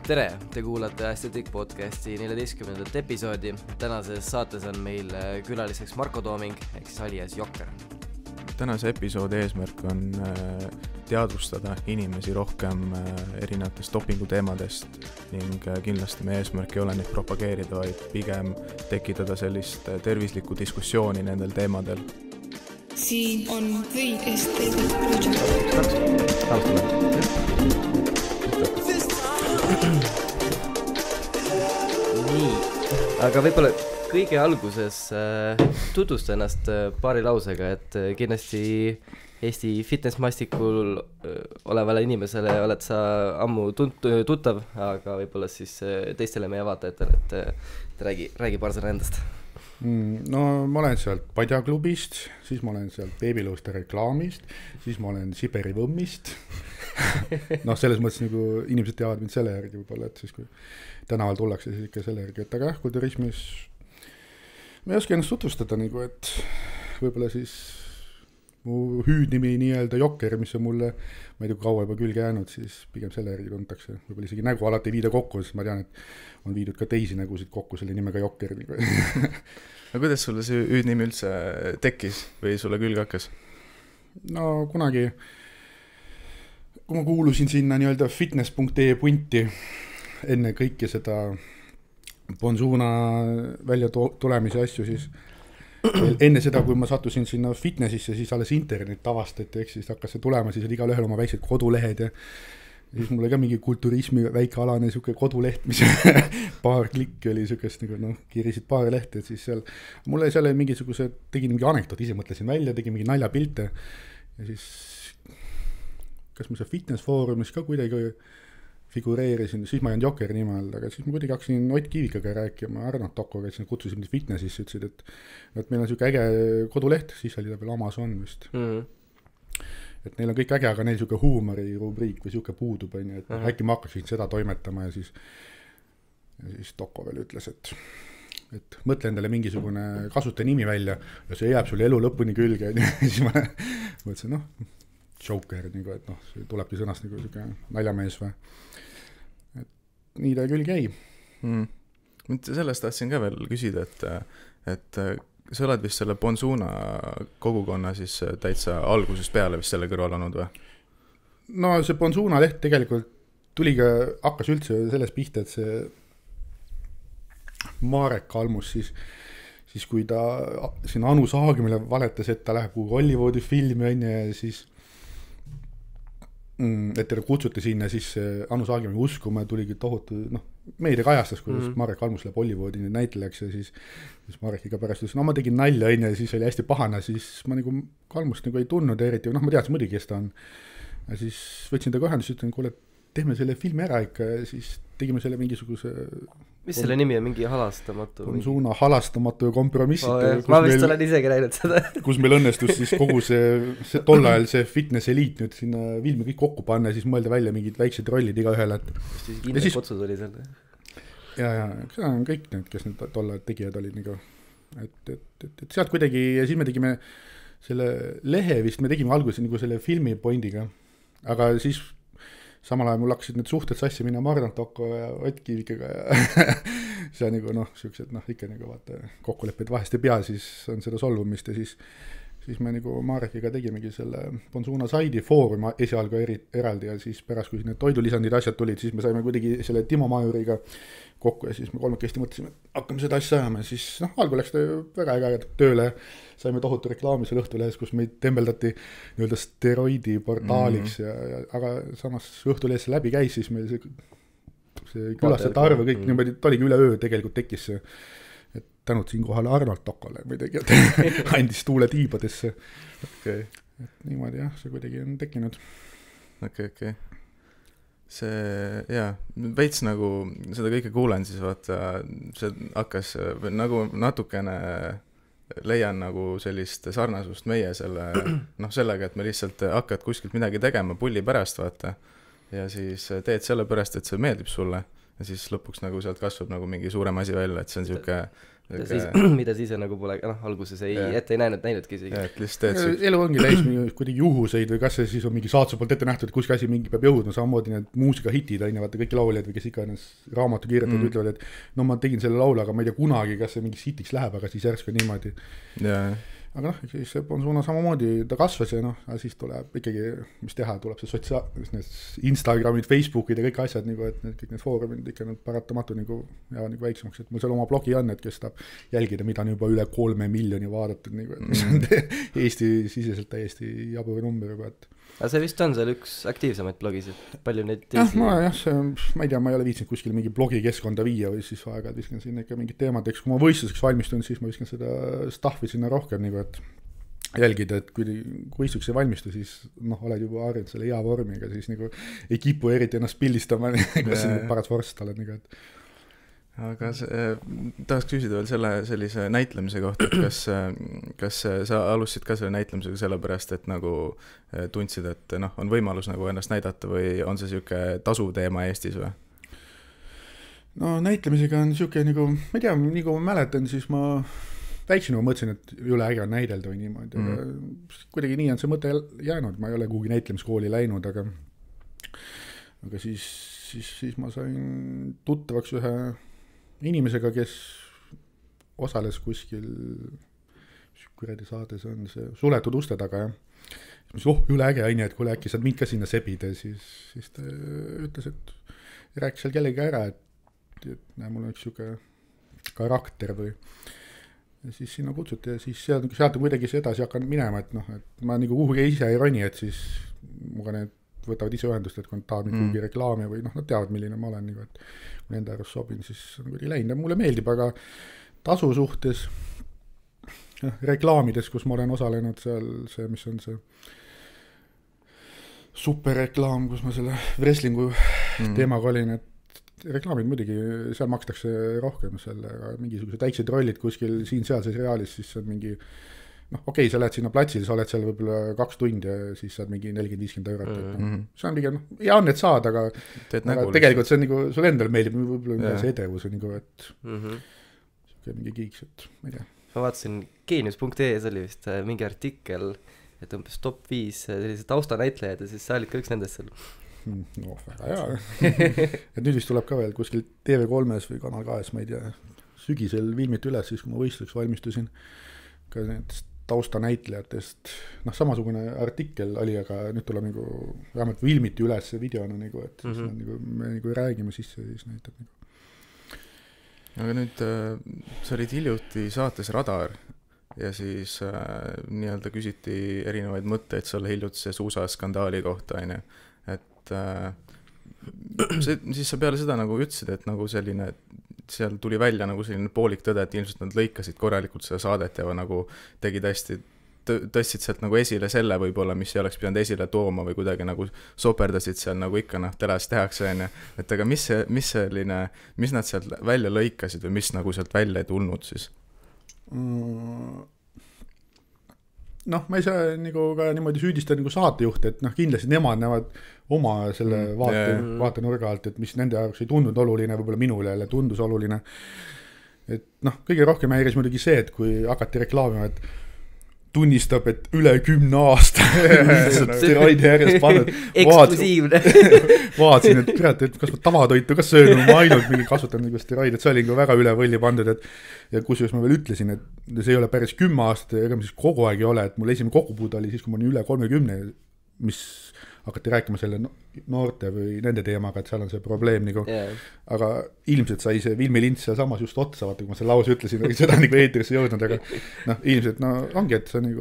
Tere, te kuulate Aesthetic podcasti 14. episoodi. Tänases saates on meil külaliseks Marko Tooming, ehk siis alias Jokker. Tänase episoodi eesmärk on teadvustada inimesi rohkem erinevatest dopinguteemadest ning kindlasti meie eesmärk ei ole neid propageerida, vaid pigem tekitada sellist tervislikku diskussiooni nendel teemadel. Siin on The Aesthetic Project. Nii, aga võib-olla kõige alguses tutvusta ennast paari lausega, et kindlasti Eesti fitnessmastikul olevale inimesele oled sa ammu tuttav, aga võib-olla siis teistele meie vaatajatele, et räägi paar sõna endast. No ma olen sealt Padjaklubist, siis ma olen sealt Beebiluuste reklaamist, siis ma olen Siberi Võmmist. Noh, selles mõttes nagu inimesed teavad mind selle järgi võib-olla, et siis kui tänaval tullakse, siis ikka selle järgi, et aga kui turismis ma ei oska ennast tutvustada nagu, et võib-olla siis mu hüüdnimi nii-öelda Jokker, mis on mulle, ma ei tea kaua juba külge jäänud, siis pigem selle järgi tuntakse. Võib-olla isegi nägu alati ei viida kokku, sest ma tean, et on viidud ka teisi nägusid kokku selle nimega Jokker. No kuidas sulle see hüüdnimi üldse tekkis või sulle külge hakkas? No kunagi, kui ma kuulusin sinna nii-öelda fitness.ee punti enne kõiki seda Bonzuna välja tulemise asju, siis enne seda, kui ma sattusin sinna fitnessisse, siis alles internet avastati, eks siis hakkas see tulema, siis oli igal ühel oma väiksed kodulehed ja siis mul oli ka mingi kulturismi väikealane siuke koduleht, mis paar klikki oli siukest nagu noh, kirisid paar lehte, et siis seal mulle seal mingisuguse, tegin mingi anekdoot, ise mõtlesin välja, tegin mingi naljapilte ja siis kas ma see fitness foorumis ka kuidagi figureerisin, siis ma ei olnud Jokker nime all, aga siis ma kuidagi hakkasin Ott Kiivikaga rääkima, Arnold Tokoga, et siis kutsusid mind fitnessisse, ütlesid, et meil on siuke äge koduleht, siis oli ta veel Amazon vist. Et neil on kõik äge, aga neil siuke huumori rubriik või siuke puudub, et äkki ma hakkasin seda toimetama ja siis Toko veel ütles, et mõtle endale mingisugune kasuta nimi välja ja see jääb sulle elu lõpuni külge ja siis ma mõtlesin, noh, Joker, nagu, et noh, see tulebki sõnast nagu siuke naljamees või. Et nii ta küll jäi. Sellest tahtsin ka veel küsida, et sa oled vist selle Bonzuna kogukonna siis täitsa algusest peale vist selle kõrval olnud või? No see Bonzuna leht tegelikult hakkas üldse selles pihta, et see Marek Kalmus siis kui ta siin Anu Saagimile valetas, et ta läheb kuhu Hollywoodi filmi on ja siis et teda kutsuti sinna, siis Anu Saagimine uskuma tuligi tohutu, noh, meedia kajastas, kuidas Marek Kalmus läheb Hollywoodi näitlejaks ja siis Marek iga pärast ütles, no ma tegin nalja enne ja siis oli hästi pahane, siis ma nagu Kalmust nagu ei tundnud eriti, noh, ma teadsin muidugi, kes ta on. Ja siis võtsin ta kohendus, ütlen, kuule, teeme selle filmi ära ikka ja siis tegime selle mingisuguse mis selle nimi on, mingi halastamatu? Bonzuna halastamatu ja kompromissitu. Ma vist olen isegi näinud seda. Kus meil õnnestus siis kogu see tol ajal see fitness eliit nüüd sinna filmi kõik kokku panna ja siis mõelda välja mingid väiksed rollid iga ühele. Kindel Kotsud oli seal. Ja, see on kõik need, kes nüüd tol ajal tegijad olid nagu. Et sealt kuidagi, ja siis me tegime selle lehe vist, me tegime alguses nagu selle filmi pointiga, aga siis samal ajal mul hakkasid need suhted sassi minna Arnold Toko ja Ott Kiivikaga ja see on nagu noh, siuksed noh, ikka nagu vaata kokkulepped vahest ei pea, siis on seda solvumist ja siis me nagu Marekiga tegimegi selle Bonzuna saidi foorumi esialgu eraldi ja siis pärast, kui need toidulisandid asjad tulid, siis me saime kuidagi selle Timo Majuriga kokku ja siis me kolmekesti mõtlesime, et hakkame seda asja ajama ja siis noh, algu läks ta väga äge tööle, saime tohutu reklaami seal Õhtulehes, kus meid tembeldati nii-öelda steroidi portaaliks aga samas Õhtulehes läbi käis, siis meil see külastajate arv ja kõik niimoodi, ta oligi üleöö tegelikult tekkis see, et tänud siin kohale Arnold Tokole muidugi, et andis tuule tiibadesse. Okay. Et niimoodi jah, see kuidagi on tekkinud. Okay. See, jaa, veits nagu seda kõike kuulen, siis vaata, see hakkas nagu natukene leian nagu sellist sarnasust meie sellega, et me lihtsalt hakkad kuskilt midagi tegema pulli pärast, vaata, ja siis teed selle pärast, et see meeldib sulle ja siis lõpuks nagu sealt kasvab nagu mingi suurem asi välja, et see on siuke mida siis nagu pole, alguses ette ei näinudki isegi. Et lihtsalt elu ongi täis kuidagi juhuseid või kas see siis on mingi saatuse poolt ette nähtud, et kuskil asi mingi peab jõudma, samamoodi need muusikahitid, vaata kõiki lauljad või kes iganes raamatu kirjutavad ütlevad, et no ma tegin selle laulu, aga ma ei tea kunagi, kas see mingi hitiks läheb, aga siis järsku niimoodi. Aga siis see Bonsuna samamoodi, ta kasvas ja siis tuleb ikkagi, mis teha, tuleb see Instagramid, Facebookid ja kõik asjad, et kõik need foorumid ikka paratamatu jäävad väiksemaks, et mul seal oma blogi on, et kes tahab jälgida, mida on juba üle 3 miljoni vaadatud, mis on Eesti siseselt täiesti jabur number juba, et aga see vist on seal üks aktiivsemaid blogisid, palju neid ma ei tea, ma ei ole viitsinud kuskil mingi blogikeskkonda viia või siis aeg-ajalt viskan sinna ikka mingid teemad, eks kui ma võistluseks valmistun, siis ma viskan seda staffi sinna rohkem, et jälgida, et kui võistluseks ei valmistu, siis oled juba harjunud selle hea vormiga, siis ei kipu eriti ennast pildistama, kas paras vorst oled, et aga tahaks küsida veel sellise näitlemise kohta, et kas sa alustasid ka selle näitlemisega sellepärast, et nagu tundsid, et on võimalus nagu ennast näidata või on see siuke tasuv teema Eestis või? No näitlemisega on siuke ma ei tea, kui ma mäletan, siis ma väiksena mõtlesin, et üle äge on näidelda või niimoodi, aga kuidagi nii on see mõte jäänud, ma ei ole kuhugi näitlemiskooli läinud, aga siis ma sain tuttavaks ühe inimesega, kes osales kuskil, mis kuradi saade see on, see Suletud uste taga, ja siis üle äge on, et kuule, äkki saad mind ka sinna sebida, siis ta ütles, et rääkis seal kellegi ära, et näe, mul on üks siuke karakter või ja siis sinna kutsuti ja siis sealt on kuidagi see edasi hakanud minema, et ma kuhugi ise ei roni, et siis muga need võtavad ise ühendust, et kui nad tahavad kuhugi reklaami või nad teavad, milline ma olen, et kui nende arust sobin, siis on kuidagi läinud ja mulle meeldib, aga tasu suhtes reklaamides, kus ma olen osalenud seal see, mis on see superreklaam, kus ma selle wrestlingu teemaga olin, et reklaamid muidugi, seal makstakse rohkem selle, aga mingisugused väiksed rollid kuskil siin-sealses reaalis, siis on mingi okei, sa lähed sinna platsile, sa oled seal võib-olla 2 tundi ja siis saad mingi 40-50 eurot. See on pigem, hea on, et saad, aga tegelikult see on sul endal meeldib, võib-olla see edevus on et see mingi kiiks, et ma ei tea. Ma vaatasin Genius.ee-s oli vist mingi artikkel, et umbes top 5 sellised taustanäitlejad ja siis sa olid ka üks nendest seal. No väga hea. Et nüüd vist tuleb ka veel kuskil TV3-s või Kanal 2, ma ei tea, sügisel filmiti üles, siis kui ma võistluseks valmistusin ka nendest taustanäitlejatest, samasugune artikkel oli, aga nüüd tuleb vähemalt filmiti üles videona, et siis me räägime sisse ja siis näitab. Aga nüüd sa olid hiljuti saates Radar ja siis nii-öelda küsiti erinevaid mõtteid selle hiljutise suusaskandaali kohta, et siis sa peale seda ütlesid, et selline seal tuli välja selline poolik tõde, et ilmselt nad lõikasid korralikult seda saadet ja tegid hästi, tõstsid sealt esile selle võib-olla, mis ei oleks pidanud esile tooma või kuidagi soperdasid seal ikka teles tehakse, et aga mis nad sealt välja lõikasid või mis sealt välja ei tulnud siis? Ma ei saa ka niimoodi süüdistada saatejuhte, et kindlasti nemad näevad oma selle vaatenurga alt, et mis nende jaoks ei tundunud oluline, võib-olla minule jälle tundus oluline. Et kõige rohkem häiris muidugi see, et kui hakati reklaamima, et tunnistab, et üle 10 aasta steroide järjest pannud. Eksklusiivne. Vaatasin, et kurat, et kas ma tavatoitu ka söön, ma ainult mingi kasutan steroide, et see oli väga üle võlli pandud, et ja kusjuures ma veel ütlesin, et see ei ole päris 10 aastat ja ega ma siis kogu aeg ei ole, et mul esimene kokkupuude oli siis, kui ma olin üle 30, mis hakati rääkima selle noorte või nende teemaga, et seal on see probleem aga ilmselt sai see filmilint seal samas just otsa, vaata, kui ma selle lause ütlesin, aga seda eetrisse jõudnud, aga ilmselt ongi, et see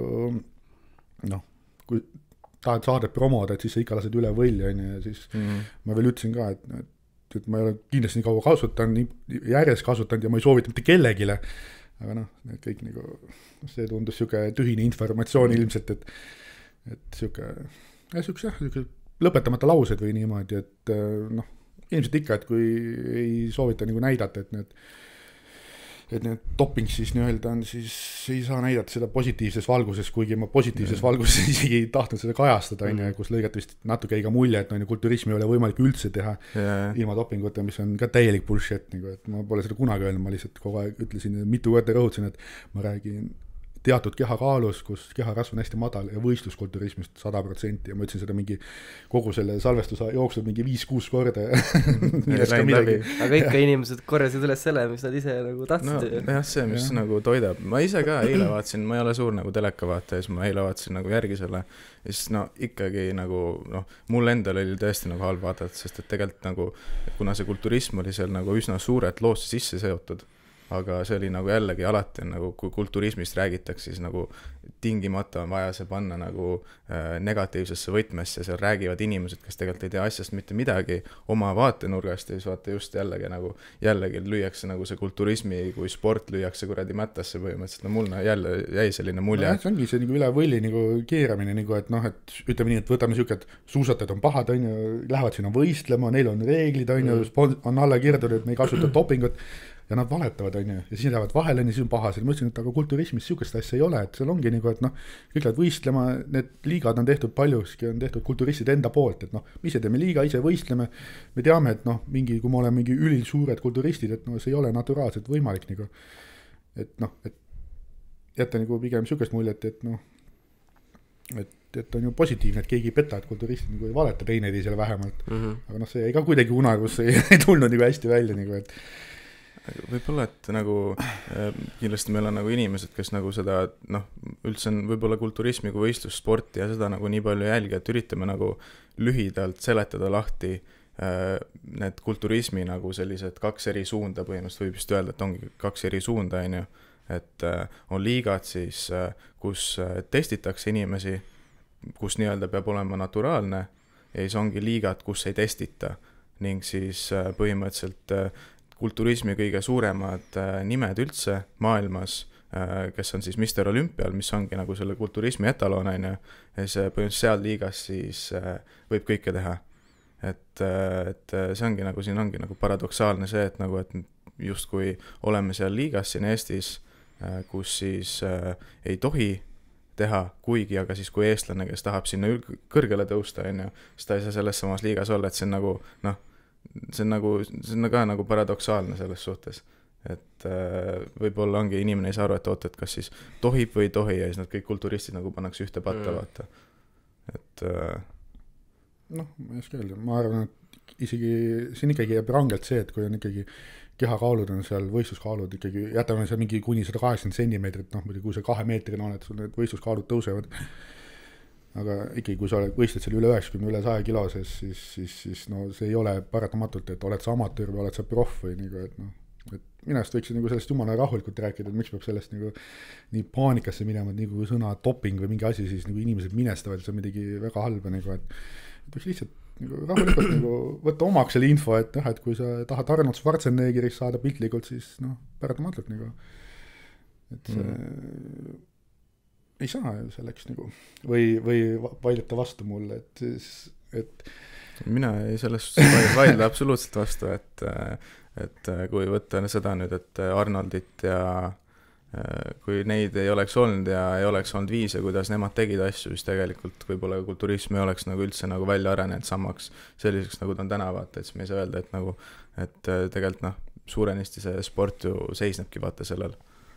kui tahad saadet promoda, et siis sa ikka lased üle võlli, ja siis ma veel ütlesin ka, et ma ei ole kindlasti nii kaua kasutanud, järjest kasutanud ja ma ei soovita mitte kellegile, aga kõik see tundus siuke tühine informatsioon ilmselt, et siuke lõpetamata laused või niimoodi, et ilmselt ikka, et kui ei soovita näidata, et et need doping siis nii-öelda on siis, ei saa näidata seda positiivses valguses, kuigi ma positiivses valguses isegi ei tahtnud seda kajastada, kus lõigati vist natuke ei ka mulje, et kulturismi ei ole võimalik üldse teha ilma dopinguta, mis on ka täielik bullshit, et ma pole seda kunagi öelnud, ma lihtsalt kogu aeg ütlesin, mitu korda rõhutasin, et ma räägin teatud kehakaalus, kus keharasv on hästi madal ja võistluskulturismist 100% ja ma ütlesin seda mingi kogu selle salvestuse jooksul mingi 5-6 korda aga ikka inimesed korjasid üles selle, mis nad ise nagu tahtsid. No jah, see, mis nagu toidab. Ma ise ka eile vaatasin, ma ei ole suur nagu teleka vaataja, siis ma eile vaatasin nagu järgi selle ja siis ikkagi nagu mul endal oli tõesti nagu halb vaadata, sest et tegelikult nagu, kuna see kulturism oli seal nagu üsna suurelt loosse sisse seotud, aga see oli nagu jällegi alati nagu, kui kulturismist räägitakse, siis nagu tingimata on vaja see panna nagu negatiivsesse võtmesse, seal räägivad inimesed, kes tegelikult ei tea asjast mitte midagi oma vaatenurgast ja siis vaata just jällegi lüüakse nagu see kulturismi kui sport lüüakse kuradi mättasse põhimõtteliselt, mul jälle jäi selline mulje. See ongi see nagu üle võlli nagu keeramine, nagu, et et ütleme nii, et võtame siuke, et suusatajad on pahad, lähevad sinna võistlema, neil on reeglid, on alla kirjutatud, et me ei kasuta dopingut ja nad valetavad, ja siis lähevad vahele, siis on pahased. Ma ütlesin, et aga kulturismis siukest asja ei ole, et seal ongi nagu, et kõik lähevad võistlema, need liigad on tehtud paljuski, on tehtud kulturistide enda poolt, et me ise teeme liiga, ise võistleme, me teame, et kui me oleme mingi ülisuured kulturistid, et see ei ole naturaalselt võimalik nagu, et jätta nagu pigem siukest muljet, et on ju positiivne, et keegi ei peta, et kulturistid nagu ei valeta teineteisele vähemalt, aga see ei ka kuidagi unagus ei tulnud nagu hästi välja nagu, et võib-olla, et nagu kindlasti meil on nagu inimesed, kes nagu seda, üldse on võib-olla kulturismi kui võistlussporti ja seda nagu nii palju jälgi, et üritame nagu lühidalt seletada lahti need kulturismi nagu sellised 2 eri suunda, põhimõtteliselt võib just öelda, et ongi 2 eri suunda, et on liigad siis, kus testitakse inimesi, kus nii-öelda peab olema naturaalne ja siis ongi liigad, kus ei testita ning siis põhimõtteliselt kulturismi kõige suuremad nimed üldse maailmas, kes on siis Mr. Olympial, mis ongi nagu selle kulturismi etalon, ja see põhimõtteliselt seal liigas siis võib kõike teha. Et see ongi nagu, siin ongi nagu paradoksaalne see, et nagu, et just kui oleme seal liigas siin Eestis, kus siis ei tohi teha, kuigi, aga siis kui eestlane, kes tahab sinna kõrgele tõusta, siis ta ei saa selles samas liigas olla, et see on nagu, see on ka nagu paradoksaalne selles suhtes, et võib-olla ongi inimene ei saa aru, et et kas siis tohib või ei tohi ja siis nad kõik kulturistid nagu pannakse ühte patta, vaata. Et ma ei oska öelda, ma arvan, et isegi siin ikkagi jääb rangelt see, et kui on ikkagi kehakaalud on seal, võistluskaalud ikkagi, jätame seal mingi kuni 180 centimeetrit, muidugi kui see 2 meetrine on, et sul need võistluskaalud tõusevad, aga ikkagi, kui sa võistled seal üle 90, üle 100 kiloses, siis see ei ole paratamatult, et oled sa amatöör või oled sa proff või nagu, et minu arust võiksid nagu sellest jumala rahulikult rääkida, et miks peab sellest nagu nii paanikasse minema, et nii kui sõna doping või mingi asi, siis nagu inimesed minestavad, see on midagi väga halba nagu, et võiks lihtsalt nagu rahulikult nagu võtta omaks selle info, et et kui sa tahad Arnold Schwarzeneggerist saada piltlikult, siis paratamatult nagu, et see ei saa selleks nagu või vaidleta vastu mulle, et mina ei sellest vaidle absoluutselt vastu, et kui võtta seda nüüd, et Arnoldit ja kui neid ei oleks olnud ja ei oleks olnud viise, kuidas nemad tegid asju, siis tegelikult võib-olla kulturism ei oleks nagu üldse nagu välja arenenud samaks selliseks, nagu ta on täna, vaata, et siis me ei saa öelda, et nagu, et tegelikult suurenisti see sport ju seisnebki vaata sellel.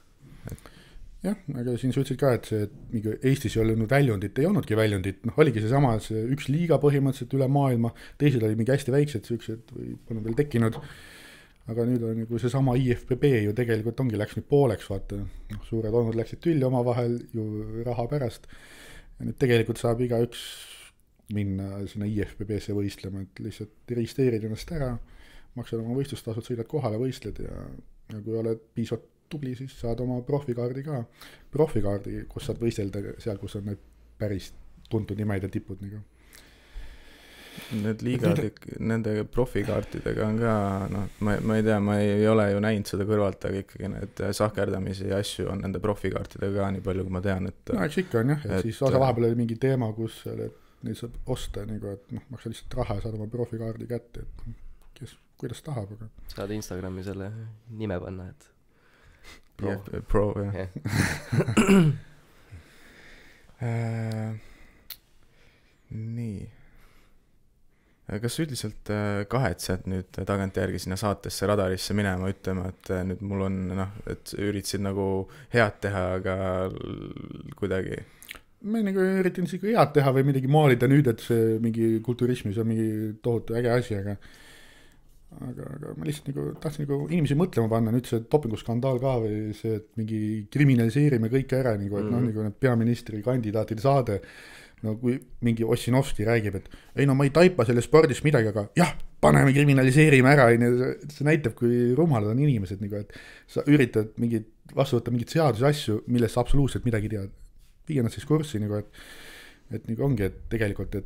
Jah, aga siin sa ütlesid ka, et see, et Eestis ei olnud väljundit, ei olnudki väljundit, oligi seesama üks liiga põhimõtteliselt üle maailma, teised olid mingi hästi väiksed, siuksed või polnud veel tekkinud, aga nüüd on nagu seesama IFBB ju tegelikult ongi, läks nüüd pooleks, vaata, suured olnud läksid tülli omavahel ju raha pärast ja nüüd tegelikult saab igaüks minna sinna IFBB-sse võistlema, et lihtsalt registreerid ennast ära, maksad oma võistlustasud, sõidad kohale, võistled ja kui oled piisavalt tubli, siis saad oma profikaardi, kus saad võistelda seal, kus on need päris tuntud nimed ja tipud nagu. Need liigad, nende profikaartidega on ka, ma ei tea, ma ei ole ju näinud seda kõrvalt, aga ikkagi need sahkerdamisi ja asju on nende profikaartidega ka nii palju, kui ma tean, et eks ikka on jah, et siis vahepeal oli mingi teema, kus neid saab osta, nagu, et maksa lihtsalt raha ja saad oma profikaardi kätte, et kes kuidas tahab, aga saad Instagrami selle nime panna, et Pro, jah. Nii. Kas üldiselt kahetsed nüüd tagantjärgi sinna saatesse Radarisse minema ütlema, et nüüd mul on, et üritasid nagu head teha, aga kuidagi? Ma nagu üritan isegi head teha või midagi maalida nüüd, et see mingi kulturismis on mingi tohutu äge asi, aga ma lihtsalt nagu tahtsin nagu inimesi mõtlema panna, nüüd see dopinguskandaal ka või see, et mingi kriminaliseerime kõike ära, nagu, et nagu need peaministri kandidaatide saade, no kui mingi Ossinovski räägib, et ei no ma ei taipa selles spordis midagi, aga jah, paneme kriminaliseerime ära, see näitab, kui rumalad on inimesed, nagu, et sa üritad vastu võtta mingit seaduse asju, millest sa absoluutselt midagi tead. Viia nad siis kurssi, nagu, et nagu ongi, et tegelikult,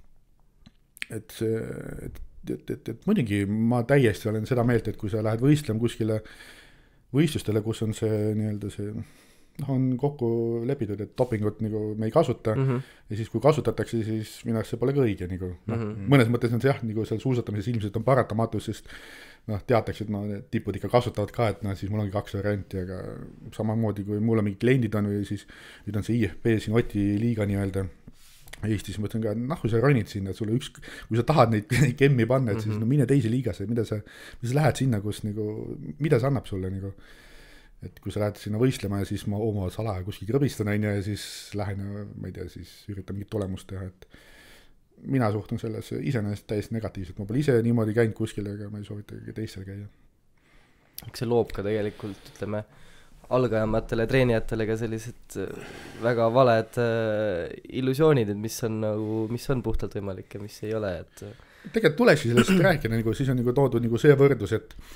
et muidugi ma täiesti olen seda meelt, et kui sa lähed võistlema kuskile võistlustele, kus on see nii-öelda see on kokku lepitud, et dopingut nagu me ei kasuta ja siis kui kasutatakse, siis minu arust see pole ka õige nagu. Mõnes mõttes on see jah, nagu seal suusatamises ilmselt on paratamatus, sest teatakse, et tipud ikka kasutavad ka, et siis mul ongi 2 varianti, aga samamoodi kui mul on mingid kliendid on või siis nüüd on see IFB siin Oti liiga nii-öelda Eestis, ma ütlen ka, kui sa ronid sinna, et sulle kui sa tahad neid kemmi panna, et siis mine teise liigasse, mida sa lähed sinna, kus nagu, mida see annab sulle nagu, et kui sa lähed sinna võistlema ja siis ma oma salaja kuskil krõbistan ja siis lähen ja ma ei tea, siis üritan mingit tulemust teha, et mina suhtun selles iseenesest täiesti negatiivselt, ma pole ise niimoodi käinud kuskil, aga ma ei soovita teistel käia. Eks see loob ka tegelikult, ütleme, algajamatele treenijatele ka sellised väga valed illusioonid, et mis on puhtalt võimalik ja mis ei ole, et tegelikult tulekski sellest rääkida, nagu, siis on nagu toodud nagu see võrdlus,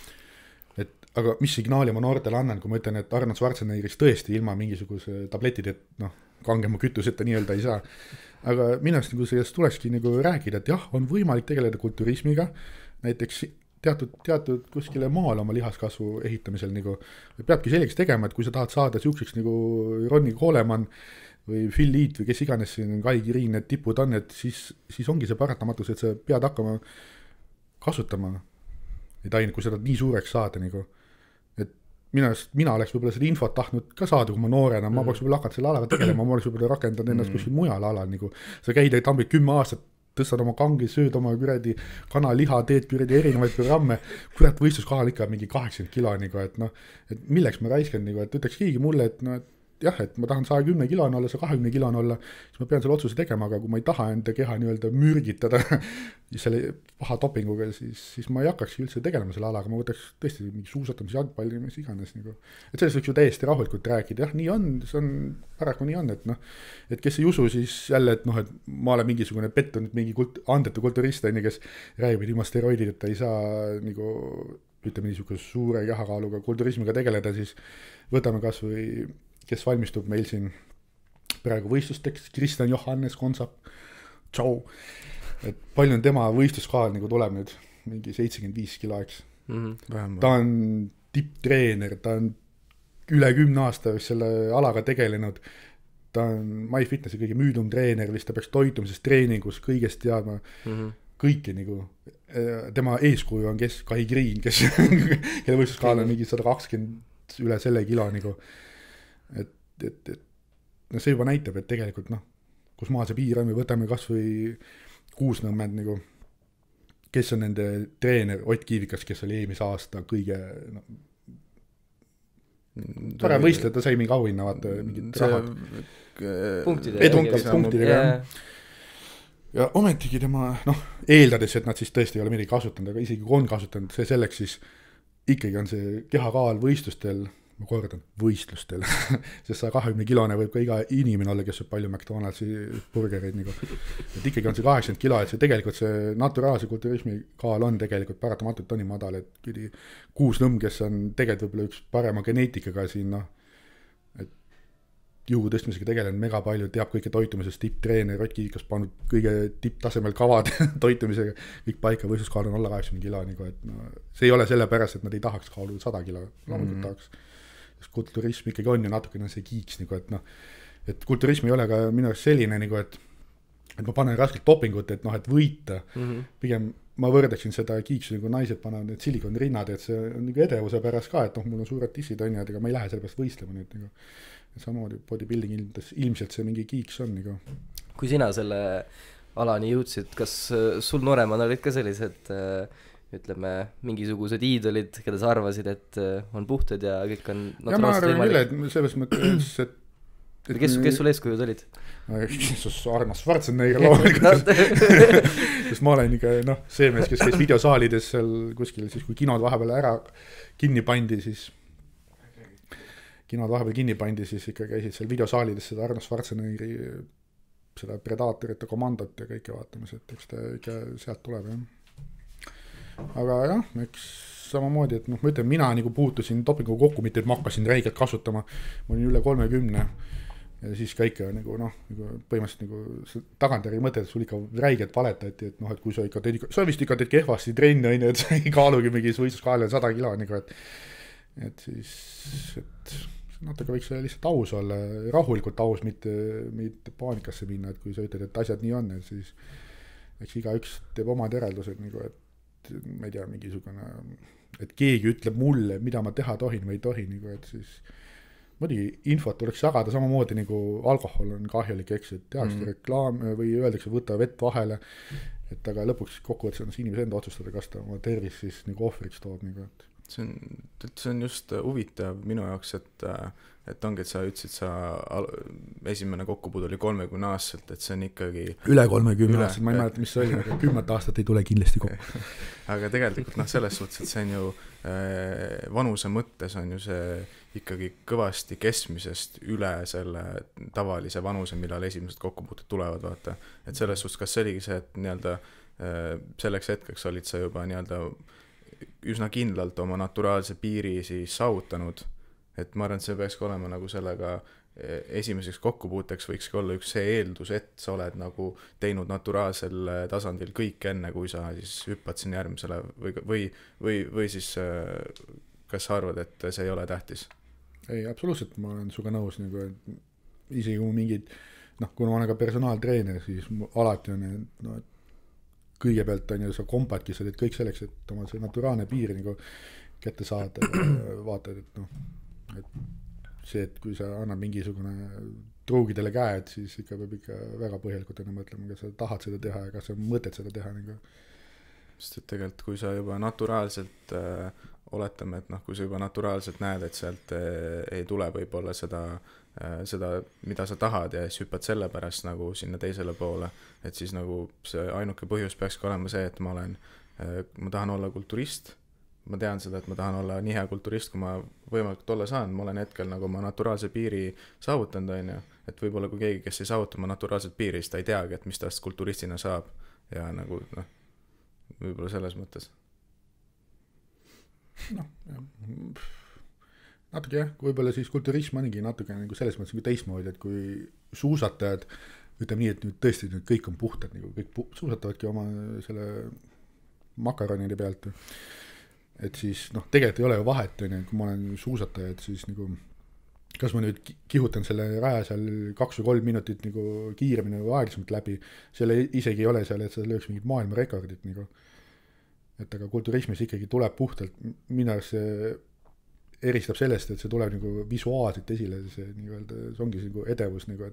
et aga mis signaali ma noortele annan, kui ma ütlen, et Arnold Schwarzeneggerist tõesti ilma mingisuguse tabletid, et kangema kütuseta nii-öelda ei saa. Aga minast nagu sellest tulekski nagu rääkida, et jah, on võimalik tegeleda kulturismiga, näiteks teatud kuskile maal oma lihaskasvu ehitamisel nagu, peabki selgeks tegema, et kui sa tahad saada siukseks nagu Ronnie Coleman või Phil Lead või kes iganes siin Kai Green, need tipud on, et siis ongi see paratamatus, et sa pead hakkama kasutama neid aineid, kui seda nii suureks saada nagu. Et mina oleks võib-olla seda infot tahtnud ka saada, kui ma noorena, ma poleks võib-olla hakanud selle alaga tegelema, ma oleks võib-olla rakendanud ennast kuskil mujal alal nagu. Sa käid ja tambid 10 aastat, tõstad oma kangi, sööd oma kuradi kanaliha, teed kuradi erinevaid programme, kurat võistluskohal ikka mingi 80 kilo nagu, et milleks ma raiskan nagu, et ütleks keegi mulle, et jah, et ma tahan 110 kilon olla, 120 kilon olla, siis ma pean selle otsuse tegema, aga kui ma ei taha enda keha nii-öelda mürgitada selle paha dopinguga, siis ma ei hakkakski üldse tegelema selle alaga, ma võtaks tõesti mingi suusatamise jalgpalli, mis iganes nagu. Et sellest võiks ju täiesti rahulikult rääkida, jah, nii on, see on, paraku nii on, et kes ei usu, siis jälle, et et ma olen mingisugune pettunud, mingi andetu kulturist, kes räägib, et ilma steroidideta ei saa nagu, ütleme niisuguse suure kehakaaluga kulturismiga tegeleda, siis võtame kas või kes valmistub meil siin praegu võistlusteks, Kristjan Johannes Konsap, tšau, et palju on tema võistluskohal nagu tuleb nüüd, mingi 75 kilo, eks. Ta on tipptreener, ta on üle 10 aasta selle alaga tegelenud, ta on MyFitnessi kõige müüdum treener, vist ta peaks toitumises treeningus kõigest teadma, kõiki nagu, tema eeskuju on Kai Green, kes kelle võistluskohal on mingi 120 üle selle kilo nagu. Et see juba näitab, et tegelikult kus maa see piir on, või võtame kas või Kuusnõmmed nagu, kes on nende treener Ott Kiivikas, kes oli eelmise aasta kõige parem võistleja, ta sai mingi auhinna, vaata mingid rahad punktidega ja ometigi tema, eeldades, et nad siis tõesti ei ole midagi kasutanud, aga isegi kui on kasutanud, see selleks siis ikkagi on see kehakaal võistlustel, ma kordan, võistlustel, sest 120 kilone võib ka iga inimene olla, kes on palju McDonaldsi burgereid nagu. Et ikkagi on see 80 kilo, et see tegelikult see naturaalse kulturismi kaal on tegelikult paratamatult on nii madal, et Kuusnõmm, kes on tegelikult võib-olla üks parema geneetikaga siin, et jõugu tõstmisega tegelenud mega palju, teab kõike toitumisest, tipptreener, Ott Kiivikas pannud kõige tipptasemel kavad toitumisega, kõik paika, võistluskaal on alla 80 kilo, nagu, et see ei ole sellepärast, et nad ei tahaks kaaluda 100 kilo, loomulikult tahaks. Kulturism ikkagi on ju natukene see kiiks, nagu, et kulturism ei ole ka minu arust selline, nagu, et ma panen raskelt dopingut, et võita. Pigem ma võrdaksin seda kiiksu nagu naised panevad need silikonrinnad, et see on nagu edevuse pärast ka, et noh, mul on suured tissid on ja ega ma ei lähe selle pärast võistlema, nii et nagu samamoodi bodybuilding ilmselt see mingi kiiks on nagu. Kui sina selle alani jõudsid, kas sul nooremana olid ka sellised ütleme, mingisugused iidolid, keda sa arvasid, et on puhtad ja kõik on naturaalselt võimalik? Ja ma arvan küll, et selles mõttes, et kes sul eeskujud olid? Arnold Schwarzenegger loomulikult sest ma olen ikka see mees, kes käis videosaalides seal kuskil, siis kui kinod vahepeal ära kinni pandi, siis ikka käisid seal videosaalides seda Arnold Schwarzeneggeri seda Predatorite komandot ja kõike vaatamas, et eks ta ikka sealt tuleb aga jah, eks samamoodi, et ma ütlen, mina nagu puutusin dopingu kokku, mitte et ma hakkasin räigelt kasutama, ma olin üle 30 ja siis ka ikka nagu põhimõtteliselt nagu tagantjärgi mõtled, et sul ikka räigelt valetati, et et kui sa ikka teed, sa vist ikka teed kehvasti trenni, et sa ei kaalugi mingis võistluskaalil 100 kilo, et siis, et natuke võiks lihtsalt aus olla, rahulikult aus, mitte paanikasse minna, et kui sa ütled, et asjad nii on, et siis eks igaüks teeb omad järeldused, et ma ei tea, mingisugune, et keegi ütleb mulle, mida ma teha tohin või ei tohi, et siis muidugi infot tuleks jagada samamoodi nagu alkohol on kahjulik, eks, et tehakse reklaam või öeldakse, võtta vett vahele, et aga lõpuks kokkuvõttes on see inimese enda otsustada, kas ta oma tervis siis nagu ohvriks toob. See on just huvitav minu jaoks, et ongi, et sa ütlesid, sa esimene kokkupuud oli 30-aastaselt, et see on ikkagi üle 30-aastaselt, ma ei mäleta, mis see oli, aga 10 aastat ei tule kindlasti kokku. Aga tegelikult selles suhtes, et see on ju vanuse mõttes on ju see ikkagi kõvasti keskmisest üle selle tavalise vanuse, millal esimesed kokkupuuted tulevad, vaata. Et selles suhtes, kas see oligi see, et nii-öelda selleks hetkeks olid sa juba nii-öelda üsna kindlalt oma naturaalse piiri siis saavutanud, et ma arvan, et see peaks olema nagu sellega esimeseks kokkupuuteks võikski olla üks see eeldus, et sa oled nagu teinud naturaalsel tasandil kõik enne, kui sa siis hüppad sinna järgmisele või siis kas sa arvad, et see ei ole tähtis? Ei, absoluutselt, ma olen suga nõus, nagu, et isegi kui mingid, kui ma olen ka personaaltreener, siis alati on, et kõigepealt on ju sa kompadki, sa teed kõik selleks, et oma see naturaalne piir nagu kätte saada ja vaatad, et see, et kui sa annad mingisugune truugidele käed, siis ikka peab ikka väga põhjalikult enne mõtlema, kas sa tahad seda teha ja kas sa mõtled seda teha. Sest et tegelikult, kui sa juba naturaalselt oletame, et kui sa juba naturaalselt näed, et sealt ei tule võib-olla seda, mida sa tahad ja siis hüppad selle pärast nagu sinna teisele poole, et siis nagu see ainuke põhjus peakski olema see, et ma tahan olla kulturist, ma tean seda, et ma tahan olla nii hea kulturist, kui ma võimalikult olla saan, ma olen hetkel nagu ma naturaalse piiri saavutanud, on ju, et võib-olla kui keegi, kes ei saavuta oma naturaalset piiri, siis ta ei teagi, et mis tast kulturistina saab ja nagu võib-olla selles mõttes. Natuke jah, võib-olla siis kulturism ongi natuke nagu selles mõttes nagu teistmoodi, et kui suusatajad, ütleme nii, et nüüd tõesti nüüd kõik on puhtad, nagu kõik suusatavadki oma selle makaronide pealt, et siis tegelikult ei ole ju vahet, kui ma olen suusataja, et siis nagu kas ma nüüd kihutan selle raja seal 2 või 3 minutit nagu kiiremini või aeglasemalt läbi, selle isegi ei ole seal, et sa lööks mingit maailmarekordit nagu. Et aga kulturismis ikkagi tuleb puhtalt, minu arust see eristab sellest, et see tuleb nagu visuaalselt esile, see ongi nagu edevus nagu,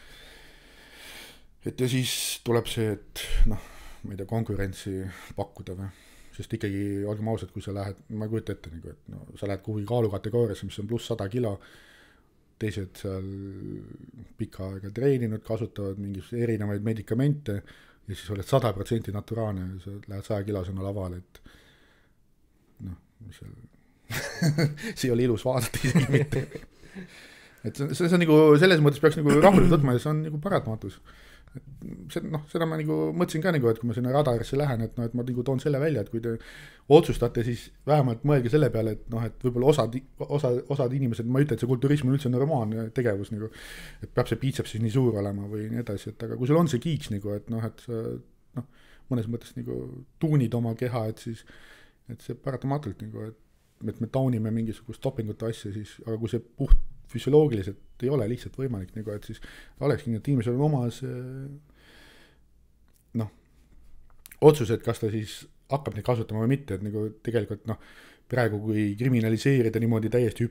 et ja siis tuleb see, et ma ei tea, konkurentsi pakkuda või, sest ikkagi olgem ausad, kui sa lähed, ma ei kujuta ette nagu, et sa lähed kuhugi kaalukategooriasse, mis on pluss 100 kilo, teised seal pikka aega treeninud, kasutavad mingis erinevaid medikamente ja siis oled 100% naturaalne ja sa lähed 100 kilosena lavale, et mis seal see ei ole ilus vaadata isegi mitte. Et see on nagu, selles mõttes peaks nagu rahulikult võtma ja see on nagu paratmatus. Seda ma nagu mõtlesin ka nagu, et kui ma sinna radarisse lähen, et ma nagu toon selle välja, et kui te otsustate, siis vähemalt mõelge selle peale, et võib-olla osad inimesed, ma ütlen, et see kulturism on üldse normaalne tegevus, nagu, et peab see biitseps siis nii suur olema või nii edasi, et aga kui sul on see kiiks, nagu, et et sa mõnes mõttes nagu tuunid oma keha, et siis et see paratamatult nagu, et me taunime mingisugust dopingute asja, siis, aga kui see puht füsioloogiliselt ei ole lihtsalt võimalik, nagu, et siis olekski nii, et inimesel on omas otsused, kas ta siis hakkab neid kasutama või mitte, et nagu tegelikult noh, praegu kui kriminaliseerida niimoodi täiesti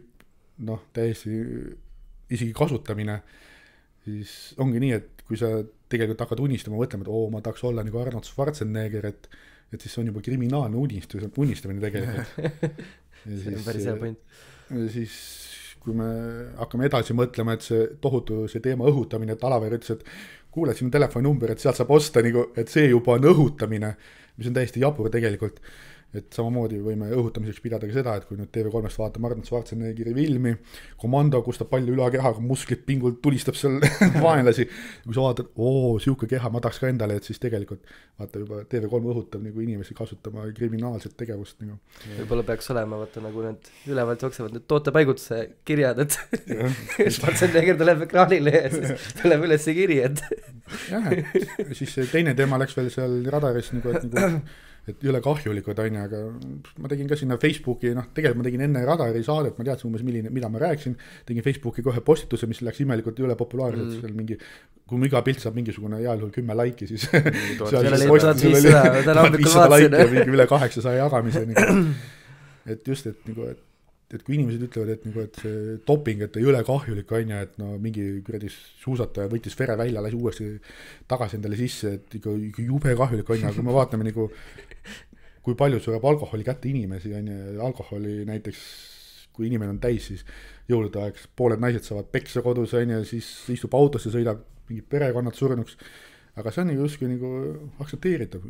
isegi kasutamine, siis ongi nii, et kui sa tegelikult hakkad unistama, mõtlema, et ma tahaks olla nagu Arnold Schwarzenegger, et siis see on juba kriminaalne unistamine tegelikult. See on päris hea point. Siis kui me hakkame edasi mõtlema, et see teema õhutamine, et Alaver ütles, et kuule sinu telefoninumber, et sealt saab osta nagu, et see juba on õhutamine, mis on täiesti jabur tegelikult. Et samamoodi võime õhutamiseks pidada ka seda, et kui nüüd TV3-st vaatame Arnold Schwarzeneggeri filmi, Komando, kus ta palju ülakehaga musklit pingult tulistab seal vaenlasi, kui sa vaatad, siuke keha, ma tahaks ka endale, et siis tegelikult vaata juba TV3 õhutab nagu inimesi kasutama kriminaalset tegevust nagu. Võib-olla peaks olema, vaata nagu need ülevalt jooksevad need tootepaigutuse kirjad, et Schwarzenegger tuleb ekraanile ja siis tuleb üles see kiri, et jah, et siis teine teema läks veel seal radaris nagu, et jõle kahjulikud on, aga ma tegin ka sinna Facebooki, tegelikult ma tegin enne radari saadet, ma teadsin umbes mida ma rääksin, tegin Facebooki kohe postituse, mis läks imelikult jõle populaarselt, seal mingi, kui iga pilt saab mingisugune heal juhul 10 laiki, siis seal oli 1500 laiki ja mingi üle 800 jagamise, et just, et kui inimesed ütlevad, et see doping, et jõle kahjulik on ja et mingi kuradi suusataja võttis vere välja, lasi uuesti tagasi endale sisse, et ikka jube kahjulik on ja kui me vaatame nagu, kui palju sureb alkoholi kätte inimesi on ja alkoholi näiteks, kui inimene on täis, siis jõulude aeg pooled naised saavad peksa kodus on ja siis istub autosse, sõidab mingid perekonnad surnuks, aga see on justkui nagu aktsepteeritav,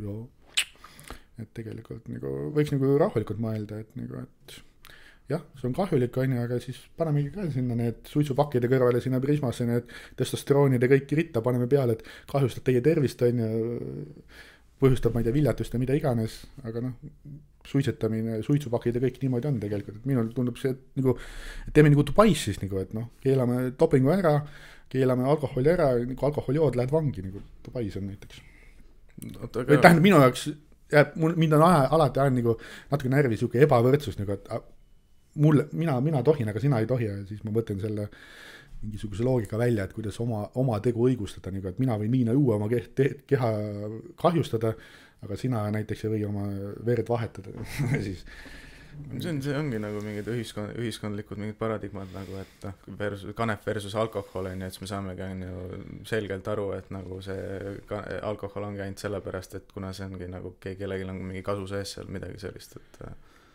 et tegelikult nagu võiks nagu rahulikult mõelda, et jah, see on kahjulik on ju, aga siis panemegi ka sinna need suitsupakkide kõrvale sinna Prismasse need testosteroonide kõiki ritta paneme peale, et kahjustab teie tervist on ju, põhjustab, ma ei tea, viljatust ja mida iganes, aga suitsetamine, suitsupakid ja kõik niimoodi on tegelikult, et minul tundub see, et nagu, et teeme nagu Dubais siis nagu, et keelame dopingu ära, keelame alkoholi ära, nagu alkoholijood lähed vangi, nagu Dubais on näiteks. Või tähendab minu jaoks, mind on alati ajan nagu natuke närvi siuke ebavõrdsus nagu, et mina tohin, aga sina ei tohi ja siis ma mõtlen selle mingisuguse loogika välja, et kuidas oma tegu õigustada, nagu, et mina võin viina juua oma keha kahjustada, aga sina näiteks ei või oma verd vahetada siis see ongi nagu mingid ühiskondlikud mingid paradigmad nagu, et kanep versus alkohol on ju, et me saamegi selgelt aru, et nagu see alkohol ongi ainult sellepärast, et kuna see ongi nagu kellelgi on mingi kasu sees seal midagi sellist, et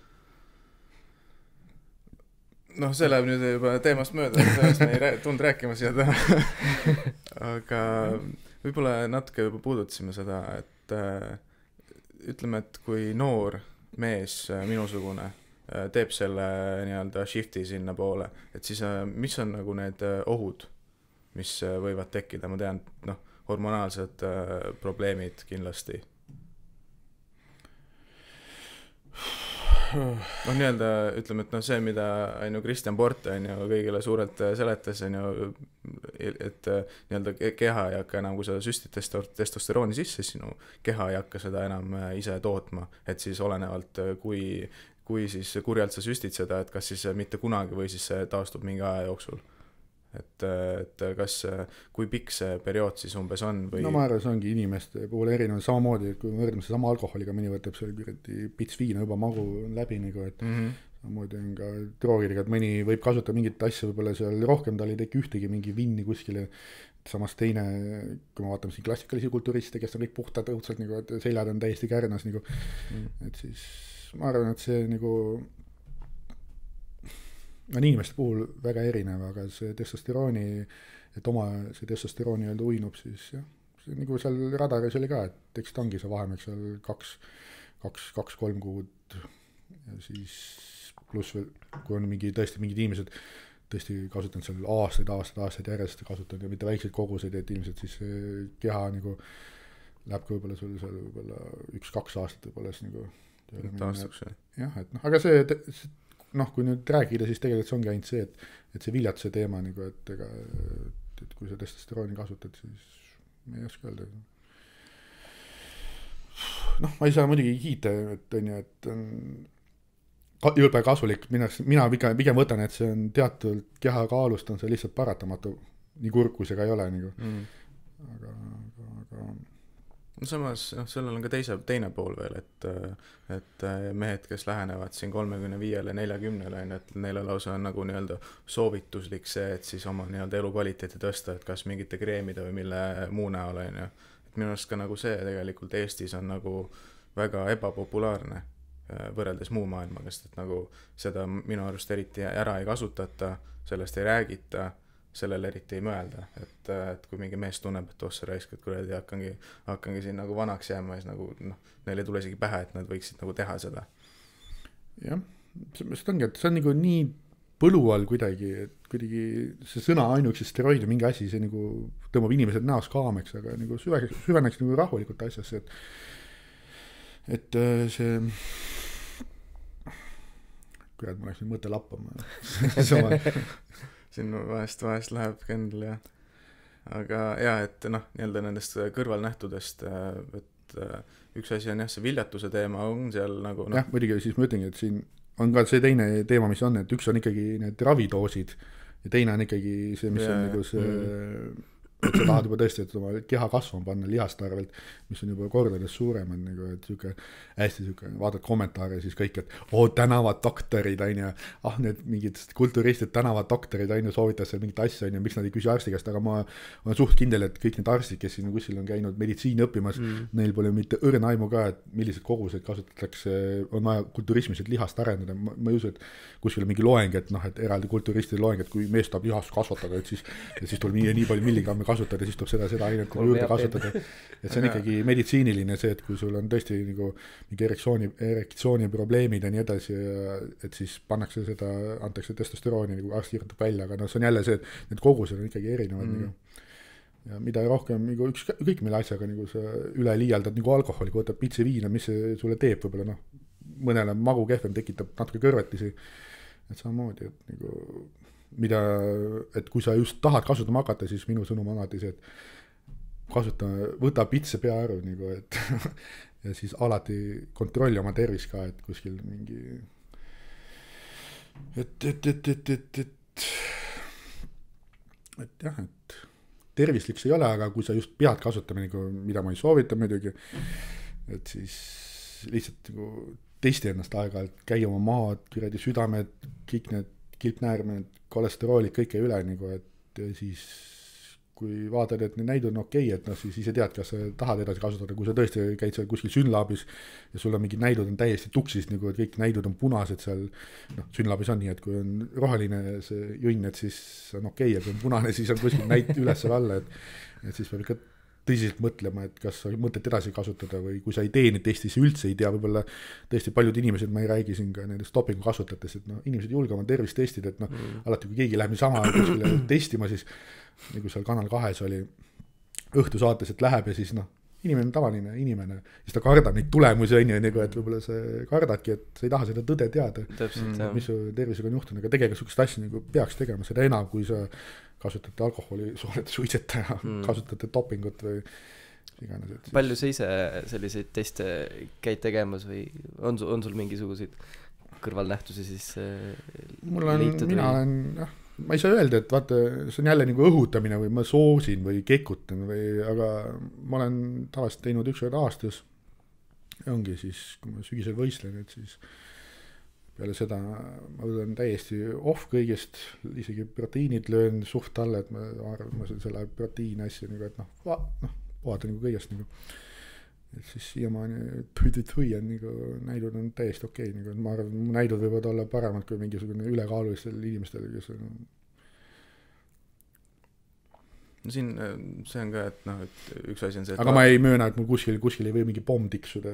see läheb nüüd juba teemast mööda, sellest me ei tulnud rääkima siia täna. Aga võib-olla natuke juba puudutasime seda, et ütleme, et kui noor mees, minusugune, teeb selle nii-öelda shifti sinna poole, et siis mis on nagu need ohud, mis võivad tekkida, ma tean, hormonaalsed probleemid kindlasti. Nii-öelda, ütleme, et see, mida Kristjan Port kõigile suurelt seletas, et nii-öelda keha ei hakka enam, kui sa süstid testosterooni sisse, sinu keha ei hakka seda enam ise tootma, et siis olenevalt, kui siis kurjalt sa süstid seda, et kas siis mitte kunagi või siis see taastub mingi aja jooksul. Et kas, kui pikk see periood siis umbes on või... ma arvan, see ongi inimeste puhul erinev samamoodi, et kui me võrdme sama alkoholiga, mõni võtab selle pits viina juba magu läbi nagu, et samamoodi on ka droogidega, et mõni võib kasutada mingit asja, võib-olla seal rohkem tal ei teki ühtegi mingi vinni kuskile, samas teine, kui me vaatame siin klassikalisi kulturiste, kes on kõik puhtad õudselt, nagu, et seljad on täiesti kärnas nagu, et siis ma arvan, et see nagu on inimeste puhul väga erinev, aga see testosterooni, et see testosterooni uinub, siis jah, see nagu seal radaris oli ka, et eks ta ongi see vahemek seal 2-3 kuud ja siis pluss veel, kui on tõesti mingid inimesed tõesti kasutanud seal aastaid järjest kasutanud ja mitte väikseid koguseid, et ilmselt siis keha nagu läheb ka võib-olla sul seal võib-olla 1-2 aastat võib-olla siis nagu taastuks. Jah, et aga see kui nüüd rääkida, siis tegelikult see ongi ainult see, et see viljatuse teema, nagu, et kui sa testosterooni kasutad, siis ma ei oska öelda. Ma ei saa muidugi kiita, et on ju, et jõlpe kasulik, mina pigem võtan, et see on teatud keha kaalust, on see lihtsalt paratamatu, nii kurb kui see ka ei ole. Nagu. Aga samas, sellel on ka teine pool veel, et mehed, kes lähenevad siin 35-le, 40-le, et neile lausa on nagu nii-öelda soovituslik see, et siis oma nii-öelda elukvaliteeti tõsta, et kas mingite kreemide või mille muu näol, on ju. Et minu arust ka nagu see tegelikult Eestis on nagu väga ebapopulaarne võrreldes muu maailmaga, sest et nagu seda minu arust eriti ära ei kasutata, sellest ei räägita, sellele eriti ei mõelda, et kui mingi mees tunneb, et sa raisk, et kuradi hakkangi siin nagu vanaks jääma ja siis nagu neil ei tule isegi pähe, et nad võiksid nagu teha seda. Jah, see ongi, et see on nagu nii põlu all kuidagi, et kuidagi see sõna ainuüksi steroid või mingi asi, see nagu tõmbab inimesed näos kaameks, aga nagu süveneks nagu rahulikult asjasse, et see kurat, ma läks nüüd mõte lappama siin vahest läheb kindel, jah. Aga jah, et nii-öelda nendest kõrvalnähtudest, et üks asi on jah, see viljatuse teema on seal nagu jah, muidugi siis ma ütlengi, et siin on ka see teine teema, mis on, et üks on ikkagi need ravitoosid ja teine on ikkagi see, mis on nagu see et sa tahad juba tõesti, et oma keha kasvama panna lihast arvelt, mis on juba kordades suurem, on nagu, et siuke hästi siuke, vaatad kommentaare siis kõik, et tänavadoktorid, on ju, need mingid kulturistid, tänavadoktorid, on ju, soovitas seal mingit asja, on ju, miks nad ei küsi arsti käest, aga ma olen suht kindel, et kõik need arstid, kes siin kuskil on käinud meditsiini õppimas, neil pole mitte õrna aimu ka, et millised kogused kasutatakse, on vaja kulturismis, et lihast arendada, ma ei usu, et kuskil on mingi loeng, et et eraldi kulturistide loeng, et kui mees tahab lihast kasvatada, et siis tuleb nii palju milligramme kasutada, siis tuleb seda ainet juurde kasutada. Et see on ikkagi meditsiiniline see, et kui sul on tõesti nagu mingi erektsiooni probleemid ja nii edasi, et siis pannakse seda, antakse testosterooni, nagu arst kirjutab välja, aga see on jälle see, et need kogused on ikkagi erinevad nagu. Ja mida rohkem nagu kõik mille asjaga nagu sa üle liialdad nagu alkoholi, kui võtab pitsi viina, mis see sulle teeb võib-olla mõnele magu kehvem tekitab natuke kõrvetisi, et samamoodi, et nagu et kui sa just tahad kasutama hakata, siis minu sõnum on alati see, et võta pitse peaaru nagu, et ja siis alati kontrolli oma tervis ka, et kuskil mingi et jah, et tervislik see ei ole, aga kui sa just pead kasutama nagu, mida ma ei soovita muidugi, et siis lihtsalt nagu testi ennast aeg-ajalt, käi oma maad, kuradi südamed, kõik need kilpnäärmed, kolesteroolid, kõike üle nagu, et siis kui vaatad, et need näidud on okei, et siis ise tead, kas sa tahad edasi kasutada, kui sa tõesti käid seal kuskil Synlabis ja sul on mingid näidud on täiesti tuksis, nagu, et kõik näidud on punased seal, Synlabis on nii, et kui on roheline see jõnn, et siis on okei, ja kui on punane, siis on kuskil näid üles või alla, et siis peab ikka tõsiselt mõtlema, et kas sa mõtet edasi kasutada või kui sa ei tee neid testi, siis üldse ei tea, võib-olla tõesti paljud inimesed, ma ei räägi siin ka nendest dopingu kasutajatest, et inimesed julgevad tervist testida, et alati kui keegi läheb niisama kuskile testima, siis nagu seal Kanal 2 oli õhtusaates, et läheb ja siis inimene on tavaline inimene, siis ta kardab neid tulemusi, on ju, nagu, et võib-olla sa kardadki, et sa ei taha seda tõde teada, mis su tervisega on juhtunud, aga tegelikult sükest asja nagu peaks tegema, seda enam, kui sa kasutate alkoholi, olete suitsetaja, kasutate dopingut või iganes. Palju sa ise selliseid teste käid tegemas või on sul mingisuguseid kõrvalnähtusi siis liitud? Ma ei saa öelda, et vaata, see on jälle nagu õhutamine või ma soosin või kekutan aga ma olen tavaliselt teinud 1 kord aastas ja ongi siis, kui ma sügisel võistlen, et siis peale seda ma võtan täiesti off kõigest, isegi proteiinid löön suht alla, et ma arvan, ma selle proteiini asja nagu, et vaatan nagu kõigest nagu, et siis siiamaani tui on nagu, näidud on täiesti okei, nagu, et ma arvan, näidud võivad olla paremad kui mingisugune ülekaalulistel inimestel, kes on siin see on ka, et üks asi on see, aga ma ei mööna, et mul kuskil ei või mingi pomm tiksuda,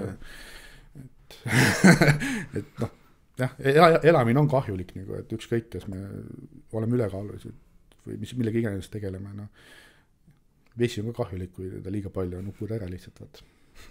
et jah, elamine on kahjulik nagu, et ükskõik, kes me oleme ülekaalulised või millega iganes tegeleme, vesi on ka kahjulik, kui ta liiga palju nukud ära lihtsalt, vaat.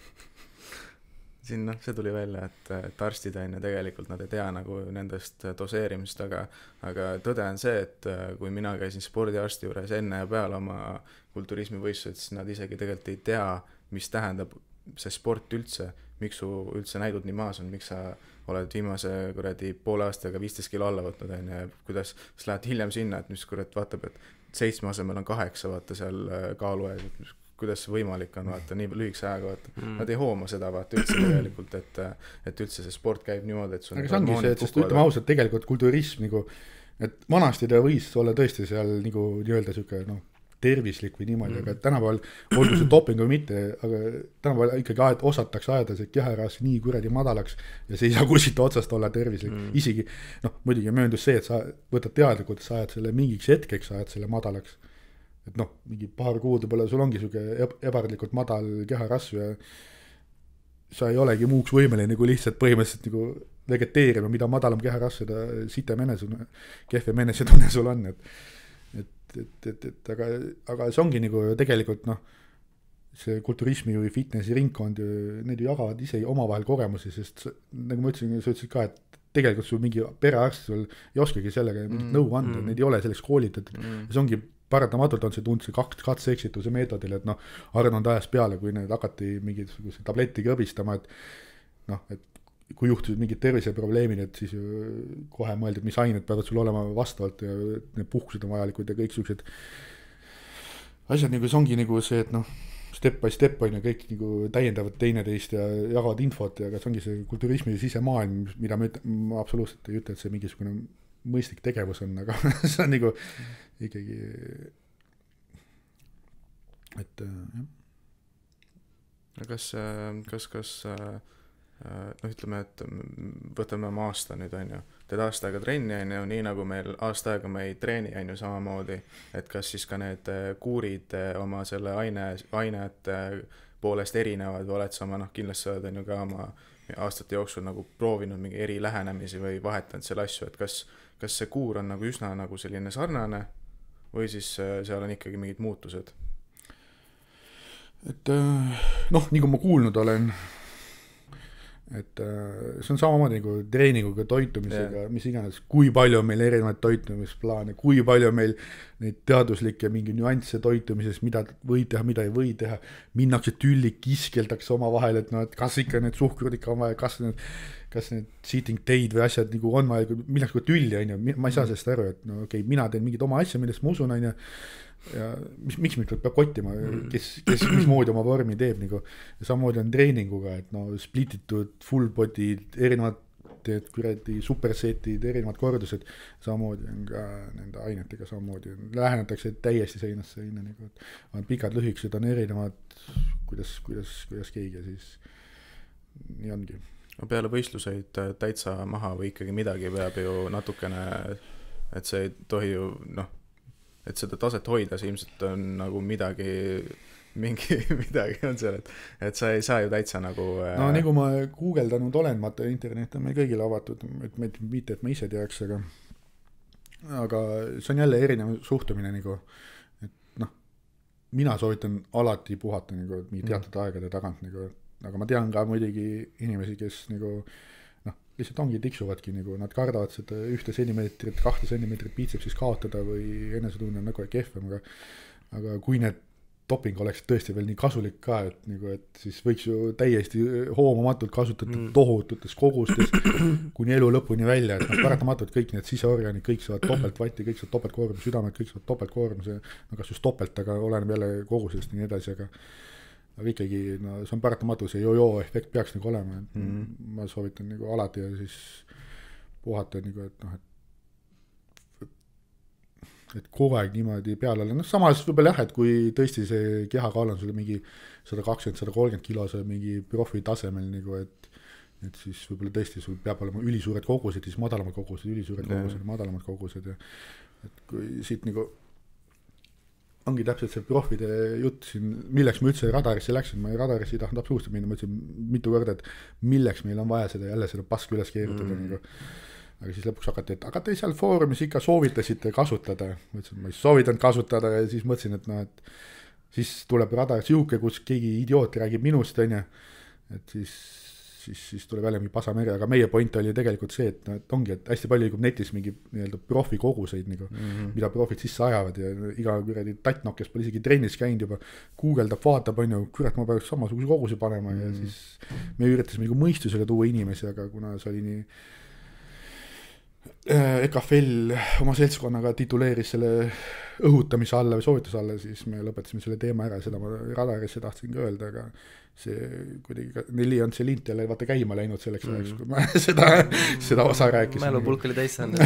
Siin see tuli välja, et arstid on ja tegelikult nad ei tea nagu nendest doseerimist, aga tõde on see, et kui mina käisin spordiarsti juures enne ja peale oma kulturismivõistlused, siis nad isegi tegelikult ei tea, mis tähendab see sport üldse, miks su üldse näidud nii maas on, miks sa oled viimase poole aastaga 15 kilo alla võtnud, ja kuidas sa lähed hiljem sinna, et mis vaatab, et 7 asemel on 8, vaata seal kaalu ees, et kuidas see võimalik on, vaata, nii lühikese ajaga, vaata. Nad ei hooma seda, vaata, üldse tegelikult, et üldse see sport käib niimoodi, et sul aga see ongi see, et sest ütleme ausalt, tegelikult kulturism nagu, et vanasti ta võis olla tõesti seal nagu nii-öelda siuke, noh, tervislik või niimoodi, aga tänapäeval, olgu see doping või mitte, aga tänapäeval ikkagi osatakse ajada see keharass nii kuradi madalaks ja see ei saa kuskilt otsast olla tervislik. Isegi, noh, muidugi mööndus see, et sa võtad teadlikult, sa ajad selle mingiks hetkeks, ajad selle madalaks. Et noh, mingi paar kuud võib-olla sul ongi siuke ebardlikult madal keharass ja sa ei olegi muuks võimeline nagu lihtsalt põhimõtteliselt nagu vegeteerima, mida madalam keharass, seda sitem enesetunne, kehvem enesetunne sul on, aga see ongi nagu tegelikult noh, see kulturismi või fitnessi ringkond, need ju jagavad ise omavahel kogemusi, sest nagu ma ütlesin, sa ütlesid ka, et tegelikult sul mingi perearst sul ei oskagi sellega nõu anda, need ei ole selleks koolitatud. See ongi paratamatult on see tundse katse-eksituse meetodil, et noh, Arnold ajas peale, kui need hakati mingisuguse tableti krõbistama, et noh, et kui juhtusid mingid terviseprobleemid, et siis ju kohe mõeldi, et mis ained peavad sul olema vastavalt ja need puhkused on vajalikud ja kõik sellised asjad nagu see ongi nagu see, et noh, step by step on ju kõik nagu täiendavad teineteist ja jagavad infot ja see ongi see kulturismi sisemaailm, mida ma absoluutselt ei ütle, et see mingisugune mõistlik tegevus on, aga see on nagu ikkagi, et jah. Kas noh, ütleme, et võtame oma aasta nüüd, on ju, teed aasta aega trenni, on ju, nii nagu meil aasta aega me ei treeni, on ju, samamoodi, et kas siis ka need kuurid oma selle ainete poolest erinevad või oled sa oma, noh, kindlasti oled, on ju, ka oma aastate jooksul nagu proovinud mingi eri lähenemisi või vahetanud selle asju, et kas see kuur on nagu üsna nagu selline sarnane või siis seal on ikkagi mingid muutused? Et noh, nii kui ma kuulnud olen, et see on samamoodi nagu treeninguga, toitumisega, mis iganes, kui palju on meil erinevaid toitumisplaane, kui palju on meil neid teaduslikke mingi nüansse toitumises, mida võid teha, mida ei või teha, minnakse tülli, kiskeldakse oma vahel, et no, et kas ikka need suhkrud ikka on vaja, kas need cheating day'd või asjad nagu on vaja, milleks kui tülli, on ju, ma ei saa sellest aru, et no okei, mina teen mingid oma asja, millest ma usun, on ju, ja miks peab kottima, kes mismoodi oma vormi teeb nagu. Ja samamoodi on treeninguga, et no splititud full body'd, erinevad kuradi supersetid, erinevad kordused, samamoodi on ka nende ainetega samamoodi, lähenetakse täiesti seinast seina nagu, et on pikad lühikesed, on erinevad, kuidas keegi siis nii ongi. No peale võistluseid täitsa maha või ikkagi midagi peab ju natukene, et see ei tohi ju, noh, et seda taset hoida, see ilmselt on nagu midagi on seal, et sa ei saa ju täitsa nagu no nii kui ma guugeldanud olen, vaata internet on meil kõigile avatud, et mitte, et ma ise teaks, aga see on jälle erinev suhtumine nagu, et noh, mina soovitan alati puhata nagu mingi teatud aegade tagant nagu, aga ma tean ka muidugi inimesi, kes nagu lihtsalt ongi tiksuvadki nagu, nad kardavad seda 1 sentimeetrit, 2 sentimeetrit biitsepsis kaotada või enesetunne on nagu kehvem, aga kui need doping oleks tõesti veel nii kasulik ka, et, nagu, et siis võiks ju täiesti hoomamatult kasutada tohututes kogustes kuni elu lõpuni välja, et paratamatult kõik need siseorganid, kõik saavad topeltvatti, kõik saavad topeltkoormuse, südamed, kõik saavad topeltkoormuse, no kas just topelt, aga oleneb jälle kogusest ja nii edasi, aga ikkagi no, see on paratamatu, see jo-jo efekt peaks nagu olema, et ma soovitan nagu alati ja siis puhata nagu, et noh, et kogu aeg niimoodi peale olla, noh samas võib-olla jah, et kui tõesti see kehakaal on sulle mingi 120-130 kilo, see mingi profi tasemel nagu, et siis võib-olla tõesti sul peab olema ülisuured kogused, siis madalamad kogused, ülisuured kogused, madalamad kogused ja et kui siit nagu ongi täpselt see profide jutt siin, milleks ma üldse radarisse läksin, ma radarisse ei tahtnud absoluutselt minna, ma ütlesin mitu korda, et milleks meil on vaja seda jälle seda pask üles keerutada nagu. Aga siis lõpuks hakati, et aga te seal foorumis ikka soovitasite kasutada, ma ütlesin, ma ei soovitanud kasutada ja siis mõtlesin, et noh, et siis tuleb radar siuke, kus keegi idioot räägib minust, on ju, et siis tuleb jälle mingi pasameri, aga meie point oli tegelikult see, et, no, et ongi, et hästi palju liigub netis mingi nii-öelda profi koguseid, nagu, mida profid sisse ajavad ja iga kuradi tattnok, kes pole isegi trennis käinud juba, guugeldab, vaatab, on ju, kurat, ma peaks samasuguse koguse panema ja siis me üritasime nagu mõistusele tuua inimesi, aga kuna see oli nii EKFL oma seltskonnaga tituleeris selle õhutamise alla või soovituse alla, siis me lõpetasime selle teema ära, seda ma radarisse tahtsin ka öelda, aga see kuidagi, neil ei olnud see lint jälle vaata käima läinud selleks ajaks, kui ma seda osa rääkisin. Mälupulk oli täis saanud.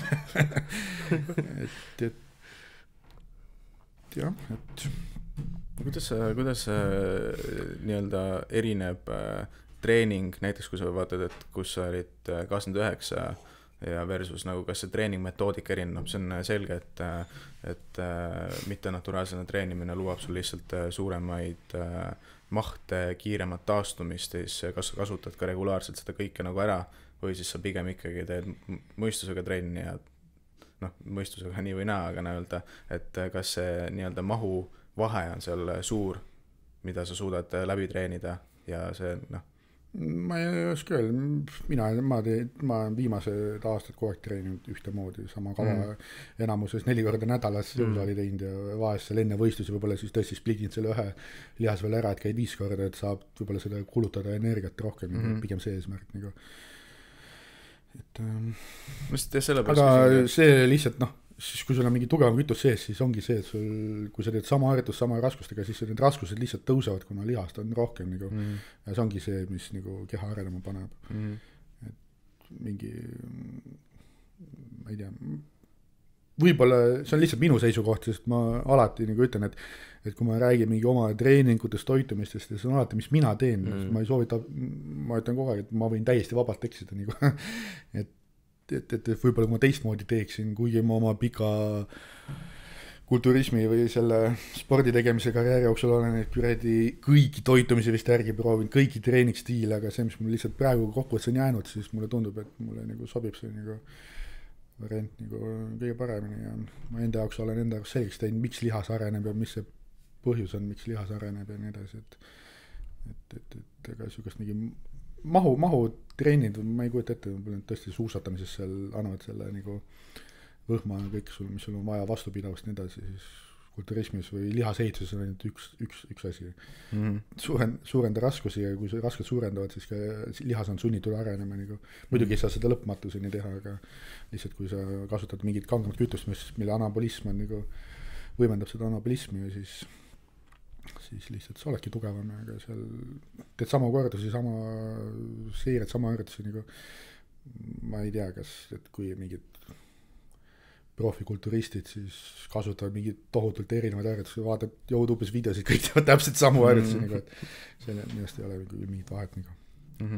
et jah, et kuidas nii-öelda erineb treening, näiteks kui sa vaatad, et kus sa olid 29 ja versus nagu kas see treeningmetoodika erineb, see on selge, et mittenaturaalsena treenimine luuab sul lihtsalt suuremaid mahte, kiiremat taastumist, siis kas kasutad ka regulaarselt seda kõike nagu ära või siis sa pigem ikkagi teed mõistusega trenni ja mõistusega nii või naa, aga nii-öelda, et kas see nii-öelda mahu vahe on seal suur, mida sa suudad läbi treenida ja see ma ei oska öelda, ma olen viimased aastad kogu aeg treeninud ühtemoodi, sama kava enamuses 4 korda nädalas jõusaali teinud ja vahest seal enne võistlusi võib-olla siis tõesti splitid selle ühe lihas veel ära, et käid 5 korda, et saab võib-olla seda kulutada energiat rohkem, pigem see eesmärk nagu. Aga see lihtsalt siis kui sul on mingi tugevam kütus sees, siis ongi see, et sul, kui sa teed sama harjutus sama raskustega, siis need raskused lihtsalt tõusevad, kuna lihast on rohkem nagu, ja see ongi see, mis nagu keha arenema paneb. Et mingi, ma ei tea, võib-olla see on lihtsalt minu seisukoht, sest ma alati nagu ütlen, et kui ma räägin mingi oma treeningutest, toitumistest, see on alati, mis mina teen, ma ei soovita, ma ütlen kogu aeg, et ma võin täiesti vabalt eksida nagu, et võib-olla kui ma teistmoodi teeksin, kuigi ma oma pika kulturismi või selle spordi tegemise karjääri jooksul olen kõiki toitumisi vist järgi proovinud, kõiki treeningstiile, aga see, mis mul lihtsalt praegu kokkuvõttes on jäänud, siis mulle tundub, et mulle nagu sobib see nagu variant nagu kõige paremini ja ma enda jaoks olen enda jaoks selgeks teinud, miks lihas areneb ja mis see põhjus on, miks lihas areneb ja nii edasi, et ega sugust mingi mahu treenid, ma ei kujuta ette, tõesti suusatamises seal annavad selle nagu võhma kõik sul, mis sul on vaja vastupidavust nii edasi, siis kulturismis või lihasehituses on ainult üks asi. Suurenda raskusi ja kui rasked suurendavad, siis ka lihas on sunnitud arenema nagu. Muidugi ei saa seda lõpmatuseni teha, aga lihtsalt kui sa kasutad mingit kangemat kütust, mille anabolism on nagu, võimendab seda anabolismi ja siis lihtsalt sa oledki tugevam, aga seal teed sama kordusi, sama seiret, sama harjutusi nagu, ma ei tea, kas, et kui mingid profikulturistid siis kasutavad mingid tohutult erinevaid harjutusi, vaatad YouTube'is videosid, kõik teevad täpselt samu harjutusi nagu, et selle millest ei ole mingit vahet nagu.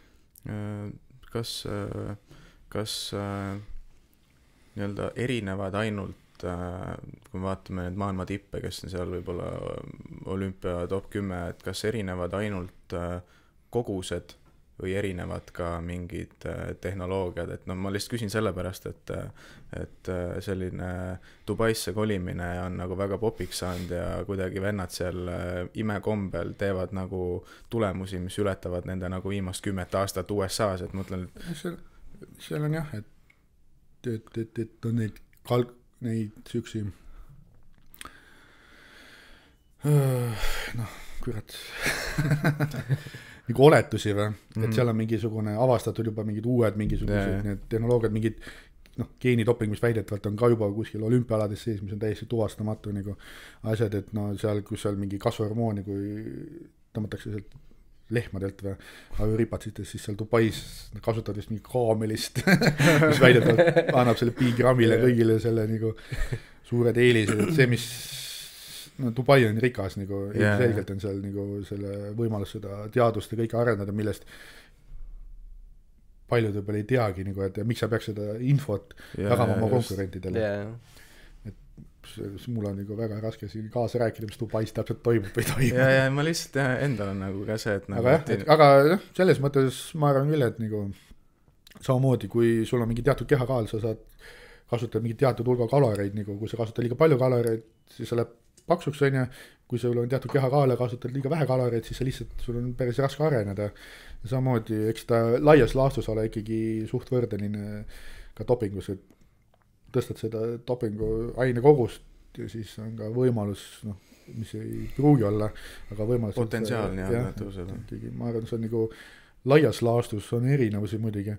Kas nii-öelda erinevad ainult, kui me vaatame need maailma tippe, kes on seal võib-olla olümpia top 10, et kas erinevad ainult kogused või erinevad ka mingid tehnoloogiad, et ma lihtsalt küsin sellepärast, et selline Dubaisse kolimine on nagu väga popiks saanud ja kuidagi vennad seal imekombel teevad nagu tulemusi, mis ületavad nende nagu viimast 10 aastat USA-s, et mõtlen, seal on jah, et on neid süüksi kurat nagu oletusi või, et seal on mingisugune avastatud juba mingid uued mingisugused need tehnoloogiad, mingid geenidoping, mis väidetavalt on ka juba kuskil olümpiaalades sees, mis on täiesti tuvastamatu nagu asjad, et seal, kus seal mingi kasvuhormooni, kui tõmmatakse sealt lehmadelt või ajuripatsites, siis seal Dubais kasutavad vist mingi kaamelist, mis väidetavalt annab selle piigrammile kõigile selle nagu suured eelised, et see, mis Dubai on rikas nagu, selgelt on seal nagu selle võimalus seda teadust ja kõike arendada, millest paljud võib-olla ei teagi nagu, et miks sa peaks seda infot jagama oma konkurentidele. Mul on nagu väga raske siin kaasa rääkida, mis Dubais täpselt toimub või toimub. Ja ma lihtsalt endal on nagu ka see, et nagu aga selles mõttes ma arvan küll, et nagu samamoodi, kui sul on mingi teatud kehakaal, sa saad kasutada mingi teatud hulga kaloreid, nagu kui sa kasutad liiga palju kaloreid, siis sa läheb paksuks, on ja kui sul on teatud kehakaal ja kasutad liiga vähe kaloreid, siis sa lihtsalt, sul on päris raske areneda. Ja samamoodi, eks ta laias laastus ole ikkagi suht võrdeline ka dopingus, et tõstad seda dopingu aine kogust ja siis on ka võimalus, mis ei pruugi olla, aga võimalus potentsiaal tõuseb. Ma arvan, see on nagu laias laastus on erinevusi muidugi,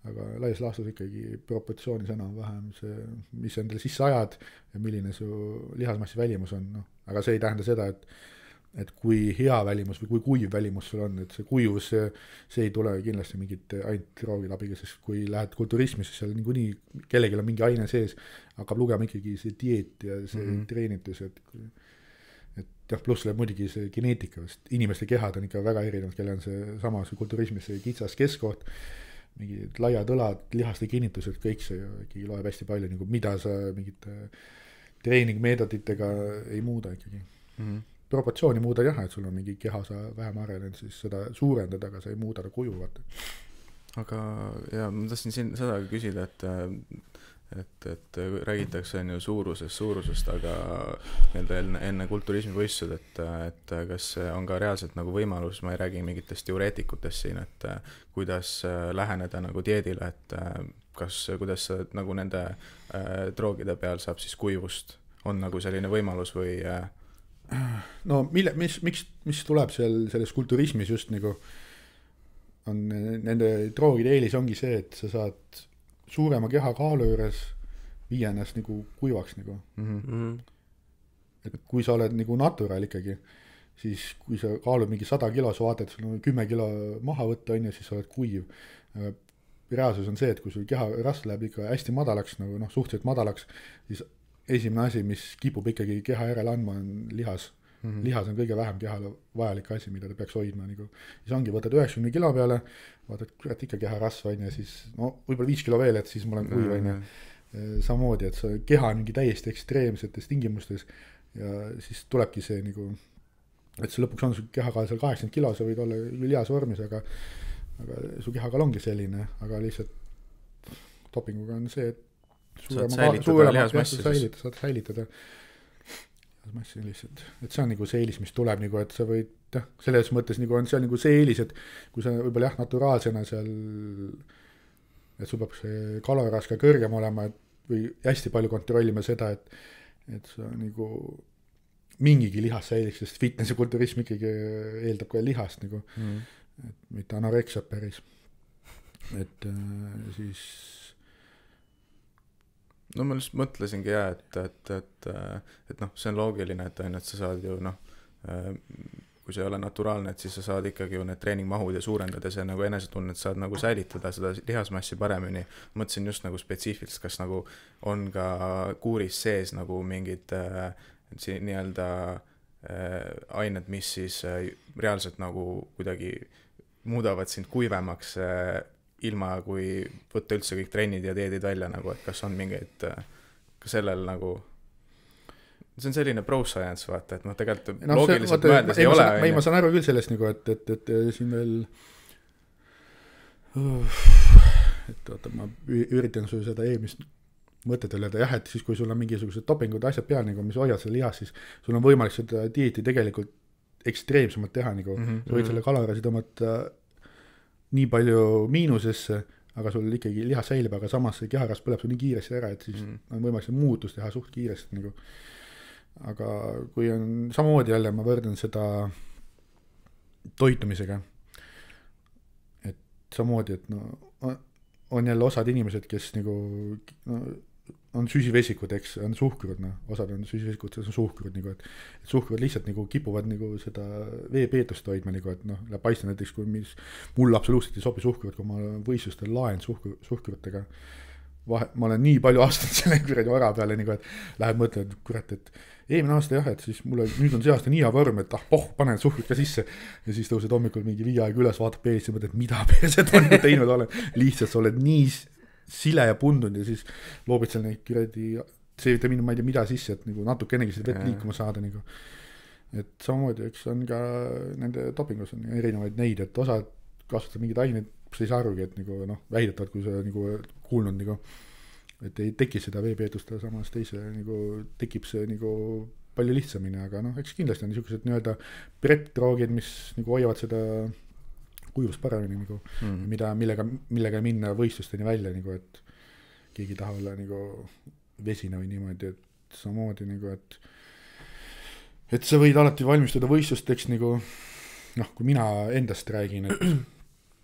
aga laias laastus ikkagi proportsioonis enam-vähem see, mis endale sisse ajad ja milline su lihasmassi välimus on, noh, aga see ei tähenda seda, et kui hea välimus või kui kuiv välimus sul on, et see kuivus, see ei tule kindlasti mingit ainult roogide abiga, sest kui lähed kulturismi, siis seal niikuinii kellelgi on mingi aine sees, hakkab lugema ikkagi see dieet ja see treenitus, et jah, pluss läheb muidugi see geneetika, sest inimeste kehad on ikka väga erinevad, kelle on see sama see kulturismis, see kitsas keskkoht, mingid laiad õlad, lihaste kinnitused, kõik see ikkagi loeb hästi palju, nagu mida sa mingite treeningmeetoditega ei muuda ikkagi. Proportsiooni muuda jah, et sul on mingi keha, sa vähem arenenud, siis seda suurendada, aga sa ei muuda ta kuju, vaata. Aga ja ma tahtsin siin seda küsida, et räägitakse on ju suurusest, aga enne kulturismivõistlused, et kas on ka reaalselt nagu võimalus, ma ei räägi mingitest teoreetikutest siin, et kuidas läheneda nagu dieedile, et kuidas nagu nende droogide peal saab siis kuivust, on nagu selline võimalus või no mis tuleb selles kulturismis just nagu on nende droogide eelis ongi see, et sa saad suurema keha kaalu juures viia ennast nagu kuivaks nagu. Et kui sa oled nagu natural ikkagi, siis kui sa kaalud mingi 100 kilo, sa vaatad, sul on 10 kilo maha võtta, on ja siis sa oled kuiv. Reaalsus on see, et kui sul keha rasv läheb ikka hästi madalaks, nagu suhteliselt madalaks, siis esimene asi, mis kipub ikkagi keha järele andma, on lihas. Lihas on kõige vähem kehale vajalik asi, mida ta peaks hoidma nagu. Siis ongi, võtad 90 kilo peale, vaatad, kurat ikka keha rasv on ja siis võib-olla 5 kilo veel, et siis mul on kuiv on ja samamoodi, et see keha on mingi täiesti ekstreemsetes tingimustes ja siis tulebki see nagu, et see lõpuks on su kehakaal seal 80 kilo, sa võid olla lias vormis, aga su kehakaal ongi selline, aga lihtsalt dopinguga on see, et saad säilitada massi lihtsalt, et see on nagu see eelis, mis tuleb nagu, et sa võid, selles mõttes nagu on seal nagu see eelis, et kui sa võib-olla naturaalsena seal, et sul peab see kaloraaž ka kõrgem olema, või hästi palju kontrollima seda, et sa nagu mingigi lihas säiliks, sest fitness ja kulturism ikkagi eeldab ka lihast nagu, et mitte anoreksiat päris, et siis no ma lihtsalt mõtlesingi et noh, see on loogiline, et sa saad ju kui see ei ole naturaalne, et siis sa saad ikkagi ju need treeningmahud ja suurendada ja see nagu enesetunnet saad nagu säilitada seda lihasmassi paremini. Mõtlesin just nagu spetsiifiliselt, kas nagu on ka kuuris sees nagu mingid nii-öelda ained, mis siis reaalselt nagu kuidagi muudavad sind kuivemaks ilma kui võtta üldse kõik trennid ja dieedid välja nagu, et kas on mingeid ka sellel nagu see on selline pro science, vaata, et tegelikult loogiliselt mõeldes ei ole. Ma saan aru küll sellest nagu, et siin veel oota, ma üritan sul seda eelmist mõtet öelda, jah, et siis kui sul on mingisugused dopingud asjad peal, nagu, mis hoiad selle lihas, siis sul on võimalik seda dieeti tegelikult ekstreemsemalt teha, nagu sa võid selle kaloraaži tõmmata nii palju miinusesse, aga sul ikkagi lihas säilib, aga samas see keharasv põleb sul nii kiiresti ära, et siis on võimalik see muutus teha suht kiiresti nagu. Aga kui on samamoodi jälle, ma võrdan seda toitumisega, et samamoodi, et on jälle osad inimesed, kes nagu on süsivesikud, eks, on suhkrud, osad on süsivesikud, see on suhkrud, nagu, et suhkrud lihtsalt nagu kipuvad nagu seda veepeetust hoidma, nagu, et läheb paista näiteks, kui mulle absoluutselt ei sobi suhkrud, kui ma võistlustel laen suhkrutega, ma olen nii palju aastanud selle kuradi vara peale, nagu, et läheb mõtlema, et kurat, et eelmine aasta jah, et siis mulle nüüd on see aasta nii hea vorm, et panen suhkrut ka sisse ja siis tõused hommikul mingi 5 aega üles, vaatab peelist ja mõtled, mida peesed on teinud olen, lihtsalt sa oled nii sile ja pundunud ja siis loobid seal neid kuradi C-vitamiini, ma ei tea mida sisse, et nagu natukenegi seda vett liikuma saada nagu. Et samamoodi, eks on ka nende dopingus on erinevaid neid, et osad kasutab mingid aineid, sa ei saa arugi, et nagu väidetavad, kui sa nagu kuulnud nagu, et ei teki seda veepeetust, samas teise nagu tekib see nagu palju lihtsamini, aga eks kindlasti on niisugused nii-öelda prep-droogid, mis nagu hoiavad seda kuivust paremini nagu, millega minna võistlusteni välja, nagu, et keegi taha olla nagu vesine või niimoodi, et samamoodi nagu, et sa võid alati valmistuda võistlusteks nagu, kui mina endast räägin,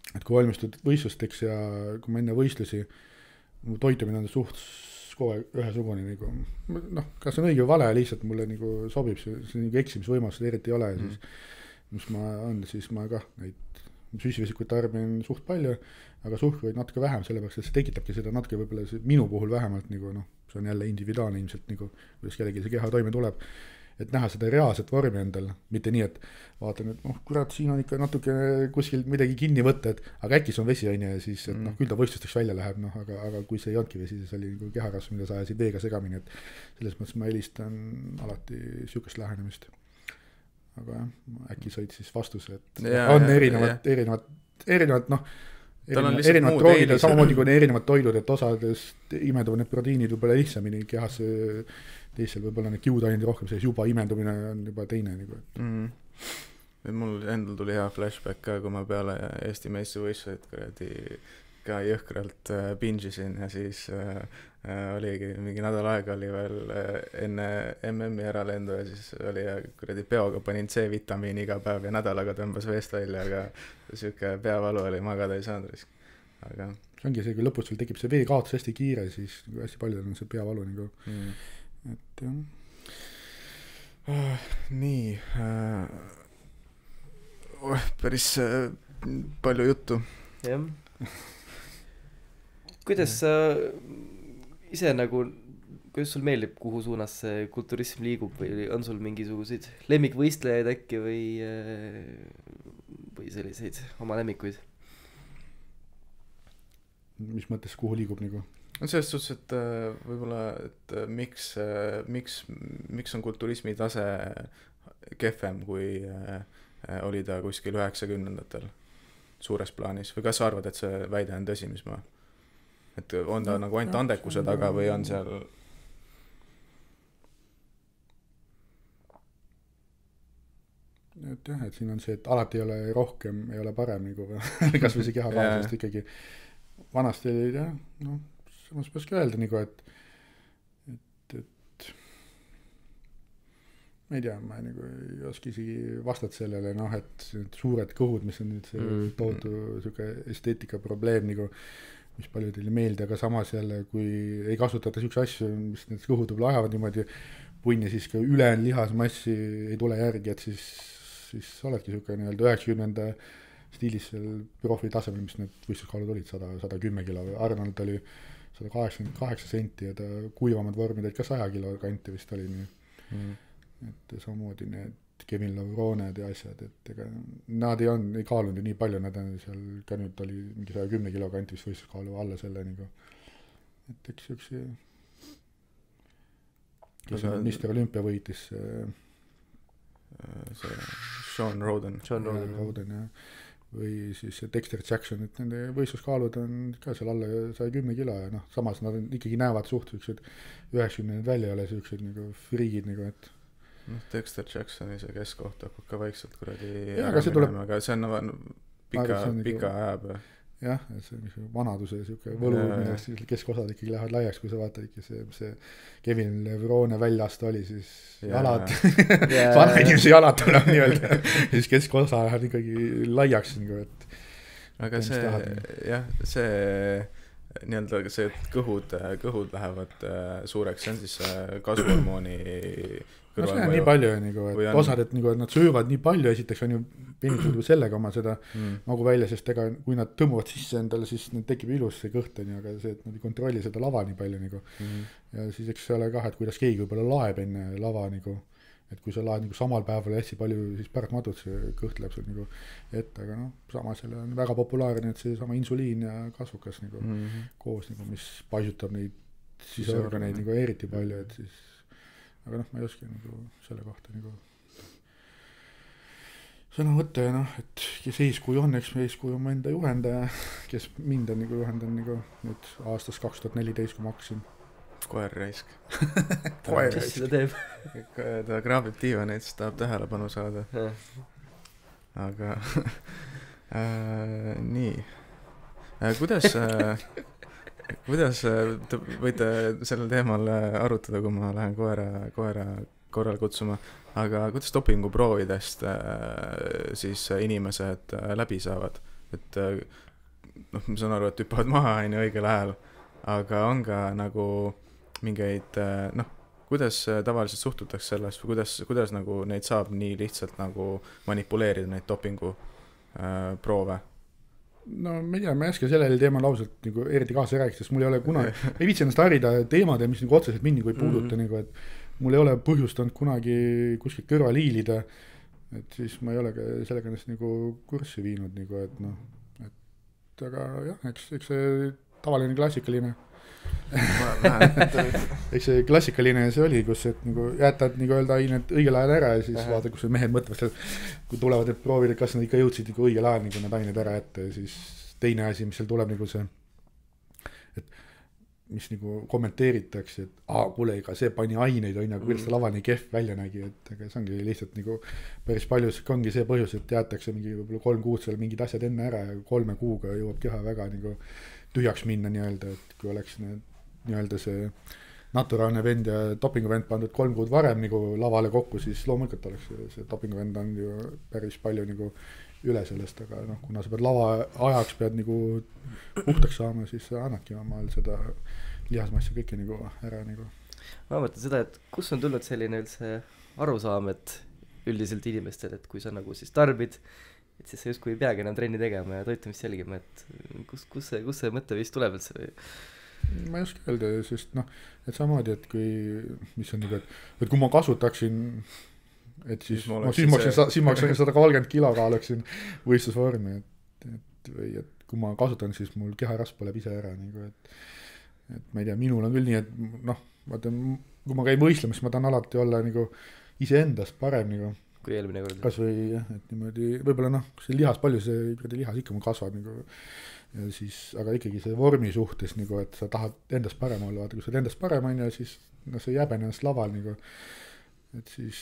et kui valmistud võistlusteks ja kui ma enne võistlusi, mu toitumine on suht kogu aeg ühesugune nagu, noh, kas on õige või vale, lihtsalt mulle nagu sobib see nagu eksimisvõimalused eriti ei ole, siis mis ma on, siis ma kah neid süsivesikuid tarbin suht palju, aga suhkruid natuke vähem, sellepärast, et see tekitabki seda natuke võib-olla minu puhul vähemalt nagu noh, see on jälle individuaalne ilmselt nagu, kuidas kellegi see keha toime tuleb, et näha seda reaalset vormi endal, mitte nii, et vaatan, et noh, kurat, siin on ikka natuke kuskil midagi kinni võtta, et aga äkki see on vesi on ja siis, et noh, küll ta võistlusteks välja läheb, noh, aga kui see ei olnudki vesi, siis oli nagu kehakasv, mida sa ajasid veega segamini, et selles mõttes ma eelistan alati sihukest lähenemist. Aga jah, äkki said siis vastuse, et on erinevad noh, erinevad troogid ja samamoodi kui erinevad toidud, et osadest imenduvad need proteiinid võib-olla lihtsamini kehas, teisel võib-olla need kiudainid rohkem, see juba imendumine on juba teine nagu. Mul endal tuli hea flashback ka, kui ma peale Eesti meistrivõistluseid kuradi ka jõhkralt binge'isin ja siis oligi mingi nädal aega oli veel enne MM-i äralendu ja siis oli kuradi peoga panin C-vitamiini iga päev ja nädalaga tõmbas veest välja, aga siuke peavalu oli, magada ei saanud risk. Aga see ongi see, kui lõpus sul tekib see vee kaotus hästi kiire, siis hästi paljudel on see peavalu nagu et jah. Nii päris palju juttu. Jah. Kuidas sa ise nagu, kuidas sul meeldib, kuhu suunas see kulturism liigub või on sul mingisuguseid lemmikvõistlejaid äkki või selliseid oma lemmikuid? Mis mõttes, kuhu liigub nagu? Selles suhtes, et võib-olla, et miks on kulturismi tase kehvem, kui oli ta kuskil 90-ndatel suures plaanis või kas sa arvad, et see väide on tõsi, mis ma et on ta nagu ainult andekuse taga või on seal et jah, et siin on see, et alati ei ole rohkem, ei ole parem nagu kas või see kehakaalusest ikkagi vanasti oli jah, noh samas peakski öelda nagu, et ma ei tea, ma nagu ei oska isegi vastata sellele, noh, et suured kõhud, mis on nüüd see tohutu siuke esteetika probleem nagu, mis paljudele ei meeldi, aga samas jälle, kui ei kasutata siukse asju, mis need kõhud võib-olla ajavad niimoodi punni, siis ka ülejäänud lihasmassi ei tule järgi, et siis oledki siuke nii-öelda 90 stiilis seal profi tasemel, mis need võistluskaalud olid, 110 kilo või Arnold oli 188 senti ja ta kuivamad vormid olid ka 100 kilo kanti vist oli nii. Et samamoodi need Kevin Lavroned ja asjad, et ega nad ei kaalunud ju nii palju, nad on seal ka nüüd oli mingi 110 kilo kanti vist võistluskaalu alla selle nagu, et eks üks kes on Mr. Olympia võitis see Sean Roden jah. Või siis Dexter Jackson, et nende võistluskaalud on ka seal alla 110 kilo ja noh, samas nad ikkagi näevad suht üksed 90 välja ei ole siuksed nagu friigid nagu, et Dexter Jacksoni see keskoht hakkab ka vaikselt kuradi aga see tuleb aga see on pika ajab jah, see on vanaduse siuke võlu, millest siis keskosad ikkagi lähevad laiaks, kui sa vaatad ikka see Kevin Levrone väljast oli, siis jalad vana inimese jalad tuleb nii-öelda siis keskosa läheb ikkagi laiaks nagu, et aga see jah, see nii-öelda see kõhud lähevad suureks, see on siis kasvuhormooni no see on nii palju nagu, et osad, et nagu, nad söövad nii palju, esiteks on ju venitanud sellega oma seda magu välja, sest ega kui nad tõmbuvad sisse endale, siis need tekib ilus see kõht, aga see, et nad ei kontrolli seda lava nii palju nagu. Ja siis eks see ole kah, et kuidas keegi võib-olla laeb enne lava nagu, et kui sa laed nagu samal päeval hästi palju, siis pärast madud see kõht läheb sul nagu ette, aga noh, samas jälle on väga populaarne, et see sama insuliin ja kasvukas nagu koos nagu, mis paisutab neid siseorganeid nagu eriti palju, et siis aga noh, ma ei oska nagu selle kohta nagu sõna võtta ja noh, et kes eeskuju on, eks eeskuju on enda juhendaja, kes mind on nagu juhendan nagu nüüd aastast 2014, kui ma hakkasin. Koer raisk. Mis seda teeb? Ta kraabib diivaneid, siis tahab tähelepanu saada. Aga nii. Kuidas te võite sellel teemal arutada, kui ma lähen koera korral kutsuma, aga kuidas dopinguproovidest siis inimesed läbi saavad? et noh, ma saan aru, et hüppavad maha õigel ajal, aga on ka nagu mingeid noh, kuidas tavaliselt suhtutakse sellest või kuidas nagu neid saab nii lihtsalt nagu manipuleerida neid dopingu proove? No ma ei tea, ma ei oska sellel teemal ausalt nagu eriti kaasa rääkida, sest mul ei ole kunagi, ei viitsi ennast harida teemade, mis nagu otseselt mind nagu ei puuduta nagu, et mul ei ole põhjustanud kunagi kuskilt kõrval hiilida, et siis ma ei ole ka sellega ennast nagu kurssi viinud nagu, et noh, et aga jah, eks see tavaline klassikaline eks see klassikaline see oli, kus et nagu jätad nagu öelda ained õigel ajal ära ja siis vaata, kus mehed mõtlevad seal, kui tulevad need proovid, et kas nad ikka jõudsid nagu õigel ajal nagu need ained ära jätta ja siis teine asi, mis seal tuleb nagu see, et mis nagu kommenteeritakse, et kuule, ega see pani aineid on ja kuidas ta laval nii kehv välja nägi, et aga see ongi lihtsalt nagu päris palju, ongi see põhjus, et jäetakse mingi võib-olla 3 kuud seal mingid asjad enne ära ja 3 kuuga jõuab keha väga nagu tühjaks minna nii-öelda, et kui oleks nii-öelda see naturaalne vend ja dopinguvend pandud 3 kuud varem nagu lavale kokku, siis loomulikult oleks see dopinguvend on ju päris palju nagu üle sellest, aga noh, kuna sa pead lava ajaks pead nagu puhtaks saama, siis sa annadki omal seda lihasmassi kõike nagu ära nagu. Ma mõtlen seda, et kus on tulnud selline üldse arusaam, et üldiselt inimestel, et kui sa nagu siis tarbid, et siis sa justkui ei peagi enam trenni tegema ja toitumist jälgima, et kus see mõtteviis tuleb üldse või? Ma ei oska öelda, sest noh, et samamoodi, et kui, mis on nagu, et kui ma kasutaksin, et siis ma oleksin 130 kilo kaaluksin võistlusvormi, või et kui ma kasutan, siis mul keharasv põleb ise ära, nagu, et ma ei tea, minul on küll nii, et noh, vaata, kui ma käin võistlemas, ma tahan alati olla nagu iseendast parem nagu, kui eelmine kord. Kas või jah, et niimoodi, võib-olla noh, see lihas, palju see lihas ikka mul kasvab nagu, ja siis, aga ikkagi see vormi suhtes nagu, et sa tahad endast parem olla, vaata, kui sa oled endast parem on ja siis no, see jääb ennast laval nagu, et siis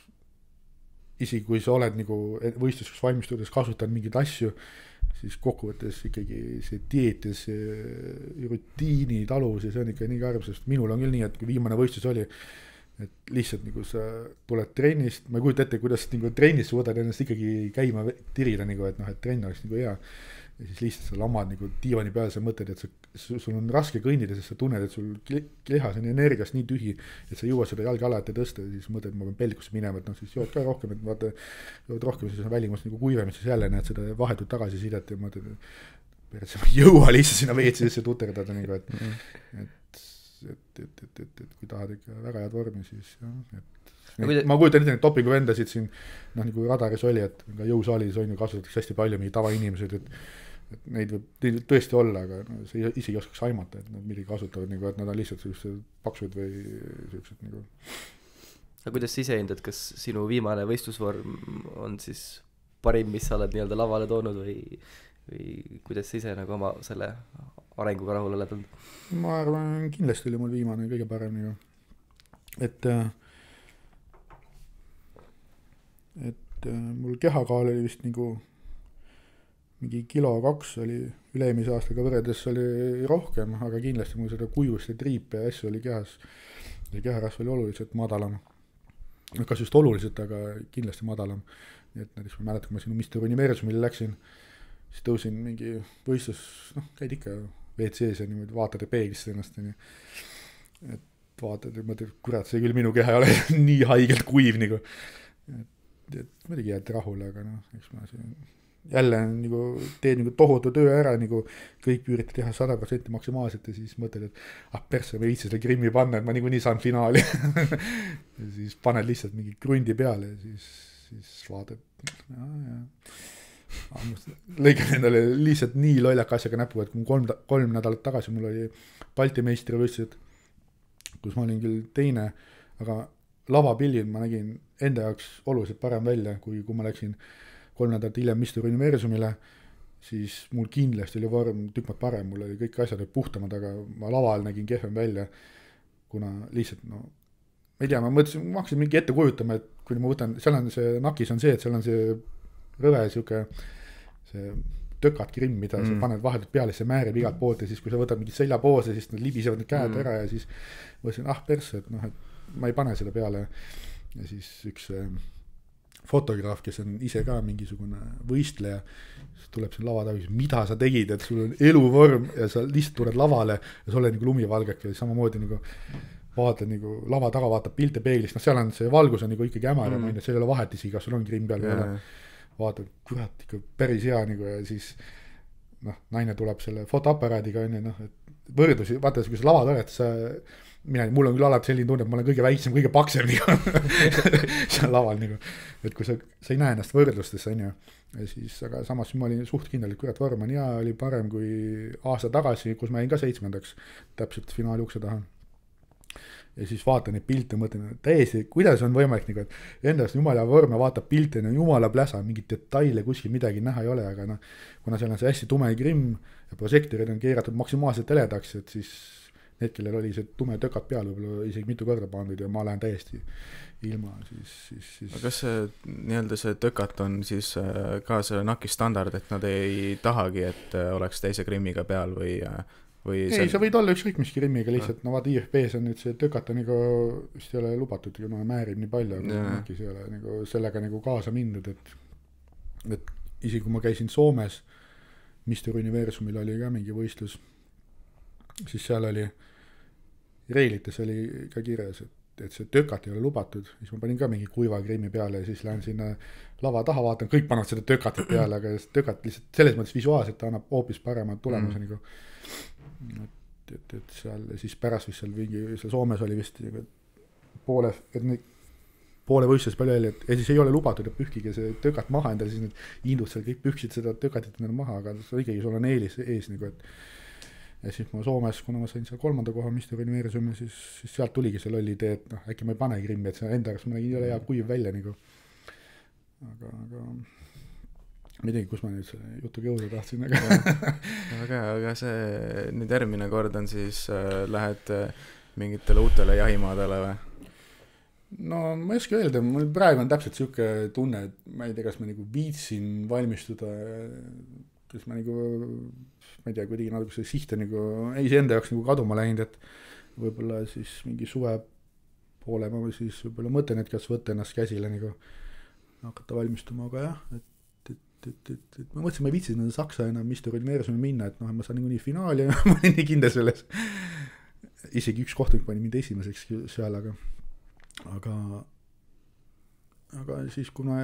isegi kui sa oled nagu võistluseks valmistudes kasutad mingeid asju, siis kokkuvõttes ikkagi see dieet ja see rutiini talus ja see on ikka nii karm, sest minul on küll nii, et kui viimane võistlus oli, et lihtsalt nagu sa tuled trennist, ma ei kujuta ette, kuidas nagu trennis suudad ennast ikkagi käima tirida nagu, et noh, et trenn oleks nagu hea ja siis lihtsalt sa lamad nagu diivani peal, sa mõtled, et sul on raske kõndida, sest sa tunned, et sul lihas on energiast nii tühi, et sa jõuad seda jalge ala ette tõsta ja siis mõtled, et ma pean pelgusse minema, et noh, siis jood ka rohkem, et vaata, jood rohkem, siis on välimus nagu kuivem, siis jälle näed seda vahetut tagasisidet ja mõtled, et sa ei jõua lihtsalt sinna WC-sse tuterdada nagu, et kui tahad ikka väga head vormi, siis jah, et ma kujutan ette neid dopingu vendasid siin, noh nagu radaris oli, et ka jõusaalis on ju kasutatakse hästi palju mingi tavainimesed, et neid võib tõesti olla, aga no, see isegi oskaks aimata, et nad midagi kasutavad nagu, et nad on lihtsalt sellised paksud või sellised nagu. Aga kuidas sa ise hindad, kas sinu viimane võistlusvorm on siis parim, mis sa oled nii-öelda lavale toonud või kuidas sa ise nagu oma selle arenguga rahul oled olnud? Ma arvan, kindlasti oli mul viimane kõige parem nagu, et mul kehakaal oli vist nagu mingi 1 kilo 2 oli üle-eelmise aastaga võrredes oli rohkem, aga kindlasti mul seda kujust ja triipe ja asju oli kehas ja keharasv oli oluliselt madalam. Kas just oluliselt, aga kindlasti madalam. Nii et näiteks ma mäletan, kui ma sinu Mr. Universumile läksin, siis tõusin mingi võistlus, noh, käid ikka WC-s ja niimoodi vaatad ja peeglist ennast. Et vaatad ja mõtled, kurat, see küll minu keha ei ole nii haigelt kuiv nagu. Et muidugi jääd rahule, aga noh, eks ma siin jälle nagu teed nagu tohutu töö ära, nagu kõik üritad teha 100% maksimaalselt ja siis mõtled, et persse, ma viitsin seda grimmi panna, et ma niikuinii saan finaali. Ja siis paned lihtsalt mingi krundi peale ja siis vaatad, lõikan endale lihtsalt nii lollaka asjaga näpu, et kui 3 nädalat tagasi mul oli Balti meistrivõistlused, kus ma olin küll teine, aga lavapildil ma nägin enda jaoks oluliselt parem välja, kui ma läksin 3 nädalat hiljem Mr. Universumile, siis mul kindlasti oli vorm tükk maad parem, mul oli kõik asjad puhtamad, aga ma laval nägin kehvem välja, kuna lihtsalt, no, ma ei tea, ma mõtlesin, ma hakkasin mingi ette kujutama, et kui ma võtan, seal on see nakis on see, et seal on see rõve, see tökat grimm, mida sa paned vahetult peale, see määrib igalt poolt ja siis, kui sa võtad mingit seljapoose, siis nad libisevad need käed ära ja siis mõtlesin, persse, et noh, et ma ei pane seda peale ja siis üks fotograaf, kes on ise ka mingisugune võistleja, siis tuleb siin lava taga, mida sa tegid, et sul on eluvorm ja sa lihtsalt tuled lavale ja sa oled nagu lumivalgeke ja samamoodi nagu vaatad nagu lava taga, vaatab pilte peeglist, noh seal on see valgus on nagu ikkagi ämar, seal ei ole vahet isegi, kas sul on grimm peal või ole, vaatad, kurat, ikka päris hea nagu ja siis noh, naine tuleb selle fotoaparaadiga on ju, noh, et võrdlusi, vaata, kui sa lava oled, sa mul on küll alati selline tunne, et ma olen kõige väiksem, kõige paksem nagu seal laval nagu, et kui sa ei näe ennast võrdlustes, on ju, ja siis, aga samas ma olin suht kindel, et kurat, vorm on hea, oli parem kui aasta tagasi, kus ma jäin ka 7. täpselt finaali ukse taha. Ja siis vaatan neid pilte, mõtlen, täiesti, kuidas on võimalik nagu, et endast jumala vorm ja vaatab pilte, jumala pläsa, mingit detaile kuskil midagi näha ei ole, aga noh, kuna seal on see hästi tume grimm ja prožektorid on keeratud maksimaalselt heledaks, et siis need, kellel oli see tume tökat peal, võib-olla isegi mitu korda pandud ja ma lähen täiesti ilma, siis... Aga kas see nii-öelda see tökat on siis ka see NAC-i standard, et nad ei tahagi, et oleks teise grimmiga peal või ei, sa võid olla ükskõik mis grimmiga lihtsalt, no vaata IFB-s on nüüd see tökat on nagu, vist ei ole lubatud, kuna määrib nii palju, aga NAC-is ei ole nagu sellega nagu kaasa mindud, et isegi kui ma käisin Soomes, Mr. Universumil oli ka mingi võistlus, siis seal oli reilites oli ka kirjas, et see tökat ei ole lubatud, siis ma panin ka mingi kuiva grimmi peale ja siis lähen sinna lava taha, vaatan, kõik panevad seda tökatit peale, aga tökat lihtsalt selles mõttes visuaalselt ta annab hoopis paremad tulemuse nagu, et seal siis pärast vist seal mingi, seal Soomes oli vist poole võistlus palju jälle, et siis ei ole lubatud, et pühkige see tökat maha endale, siis need indud seal kõik pühksid seda tökatit endale maha, aga ikkagi sul on eelis ees nagu, et ja siis ma Soomes, kuna ma sain seal 3. koha Mr. Universumi, siis sealt tuligi see lolli idee, et noh, äkki ma ei pane grimmi, et see enda jaoks ma nägin, ei ole hea kuiv välja nagu. Aga ma ei teagi, kus ma nüüd selle jutuga jõuda tahtsin, aga see nüüd järgmine kord on siis, lähed mingitele uutele jahimaadele või? No ma ei oska öelda, mul praegu on täpselt siuke tunne, et ma ei tea, kas ma nagu viitsin valmistuda, kas ma nagu ma ei tea, kuidagi natuke see siht on nagu ei see enda jaoks nagu kaduma läinud, et võib-olla siis mingi suve poole ma siis võib-olla mõtlen, et kas võtta ennast käsile nagu hakata valmistuma, aga jah, et ma mõtlesin, ma ei viitsin Saksa enam Mr. Universumi minna, et noh, ma saan nii finaali ja ma olin nii kindel selles. Isegi üks kohtunik pani mind esimeseks seal, aga siis kuna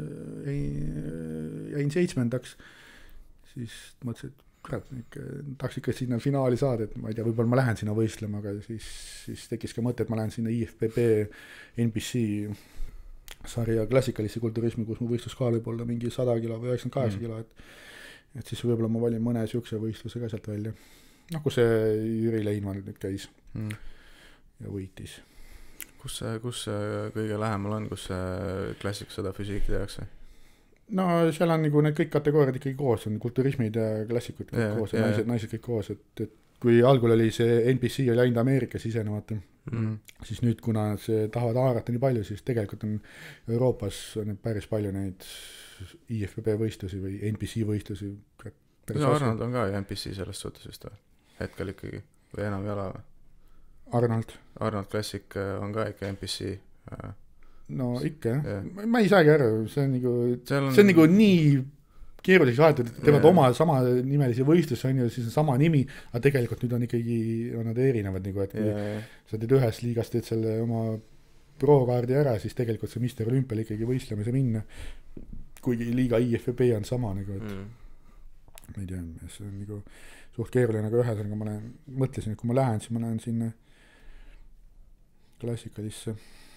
jäin 7. siis mõtlesin, et kurat, tahaks ikka sinna finaali saada, et ma ei tea, võib-olla ma lähen sinna võistlema, aga siis tekkis ka mõte, et ma lähen sinna IFBB NPC sarja klassikalisse kulturismi, kus mu võistluskaal võib olla mingi 100 kilo või 98 kilo, et siis võib-olla ma valin mõne siukse võistluse ka sealt välja. Noh, kus see Jüri Leinval nüüd käis ja võitis. Kus kõige lähemal on, kus klassik 100 füüsiki tehakse? No seal on nagu need kõik kategooriad ikkagi koos, on kulturismid ja klassikud kõik koos ja naised kõik koos, et kui algul oli see NPC oli ainult Ameerikas sisenemata, siis nüüd, kuna see tahavad haarata nii palju, siis tegelikult on Euroopas on päris palju neid IFBB võistlusi või NPC võistlusi. Arnold on ka NPC sellest suhtes vist hetkel ikkagi või enam ei ole või? Arnold Classic on ka ikka NPC. No ikka jah, ma ei saagi aru, see on nagu nii keeruliseks aetud, et teevad oma sama nimelisi võistlusi on ju, siis on sama nimi, aga tegelikult nüüd on ikkagi on nad erinevad nagu, et kui sa teed ühes liigas, teed selle oma pro-kaardi ära, siis tegelikult see Mr. Olympial ikkagi võistlemise minna, kuigi liiga IFBB on sama nagu, et ma ei tea, see on nagu suht keeruline, aga ühesõnaga ma mõtlesin, et kui ma lähen, siis ma lähen sinna klassikalisse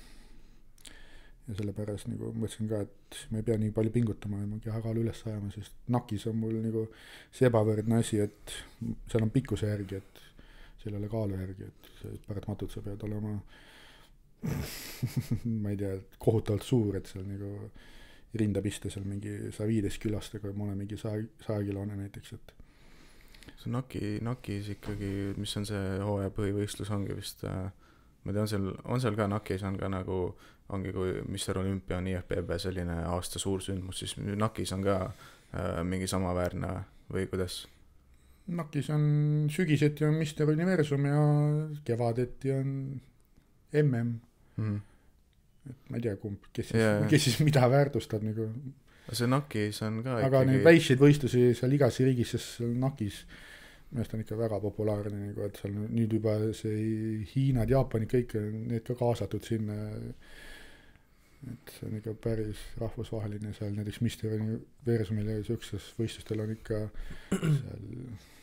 ja sellepärast nagu mõtlesin ka, et ma ei pea nii palju pingutama ja ma kehakaalu üles ajama, sest NAC-is on mul nagu see ebavõrdne asi, et seal on pikkuse järgi, et seal ei ole kaalu järgi, et paratamatult sa pead olema ma ei tea, kohutavalt suur, et seal nagu rinda pista seal mingi 115 kilost, aga ma olen mingi 100 kilone näiteks, et see NAC-is ikkagi, mis on see hooaja põhivõistlus ongi vist, ma tean, on seal ka NAC-is on ka nagu ongi, kui Mr. Olympia on IFBB selline aasta suur sündmus, siis NAC-is on ka mingi samaväärne või kuidas? NAC-is on sügiseti on Mr. Universum ja kevadeti on MM. et ma ei tea kumb, kes siis mida väärtustab nagu. See NAC-is on ka aga neid väikseid võistlusi seal igas riigis, sest seal NAC-is minu on ikka väga populaarne nagu, et seal nüüd juba see Hiinad, Jaapani, kõik need ka kaasatud sinna, et see on ikka päris rahvusvaheline seal, näiteks Mr. Universumil ja sellistes võistlustel on ikka seal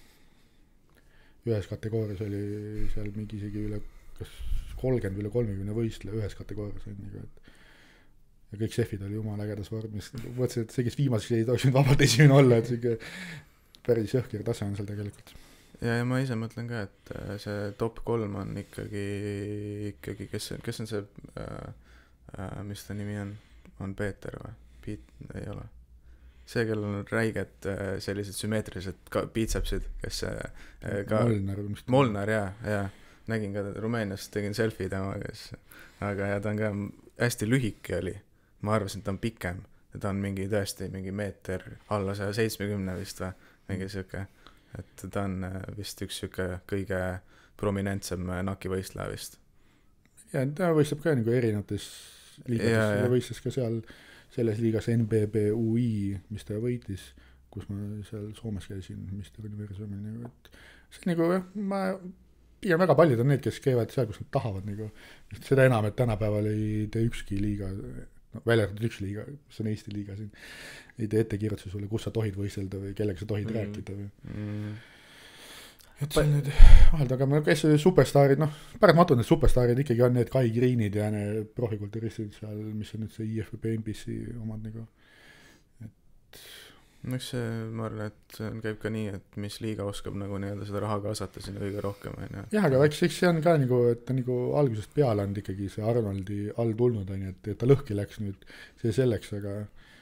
ühes kategoorias oli seal mingi isegi üle kas 30 või üle 30 võistleja ühes kategoorias on nagu, et ja kõik šefid oli jumala ägedas vormis, mõtlesin, et see, kes viimaseks ei tohiks vabalt esimene olla, et see päris jõhker tase on seal tegelikult. Ja ma ise mõtlen ka, et see top 3 on ikkagi kes on see mis ta nimi on Peeter või? Ei ole. See, kellel on räiged sellised sümmeetrilised piitsapsid, kes Molnar, jaa. Nägin ka Rumeenias, tegin selfie temaga, aga ja ta on ka hästi lühike oli. Ma arvasin, et ta on pikem. Ta on tõesti mingi meeter alla 170 vist või mingi siuke. Et ta on vist üks siuke kõige prominentsem NAC-i võistleja vist. Ja ta võistleb ka nagu erinevates liigas. Ta võistles ka seal selles liigas NBBUI, mis ta võitis, kus ma seal Soomes käisin, mis ta Universumil nagu, et see nagu, ma pigem väga paljud on need, kes käivad seal, kus nad tahavad nagu, seda enam, et tänapäeval ei tee ükski liiga, väljatud üks liiga, mis on Eesti liiga siin, ei tee ettekirjutuse sulle, kus sa tohid võistelda või kellega sa tohid rääkida või et see on nüüd vahelda, aga kes superstaarid, päratmatult need superstaarid ikkagi on need Kai Greenid ja need profikulturistid seal, mis on nüüd see IFBB NBC omad nagu, et eks see, ma arvan, et see käib ka nii, et mis liiga oskab nagu nii-öelda seda raha kaasata sinna kõige rohkem jah, aga eks see on ka nagu, et ta nagu algusest peale on ikkagi see Arnoldi all tulnud on, et ta lõhki läks nüüd see selleks, aga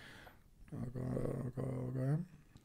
jah,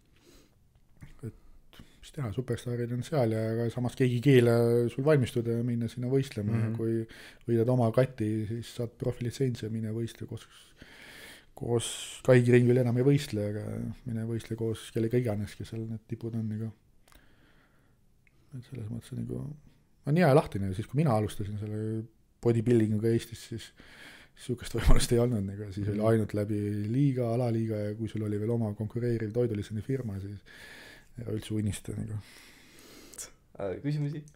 et mis teha, superstaarid on seal ja aga samas keegi keele sul valmistuda ja minna sinna võistlema ja kui võidad oma kati, siis saad profilitsentsi ja mine võistle koos Kai Green küll enam ei võistle, aga mine võistle koos kellega iganes, kes seal need tipud on nagu. Et selles mõttes nagu on hea lahtine, siis kui mina alustasin selle bodybuildinguga Eestis, siis sihukest võimalust ei olnud nagu, siis oli ainult läbi liiga, alaliiga ja kui sul oli veel oma konkureeriv toidulisene firma, siis ära üldse unista nagu. Küsimusi?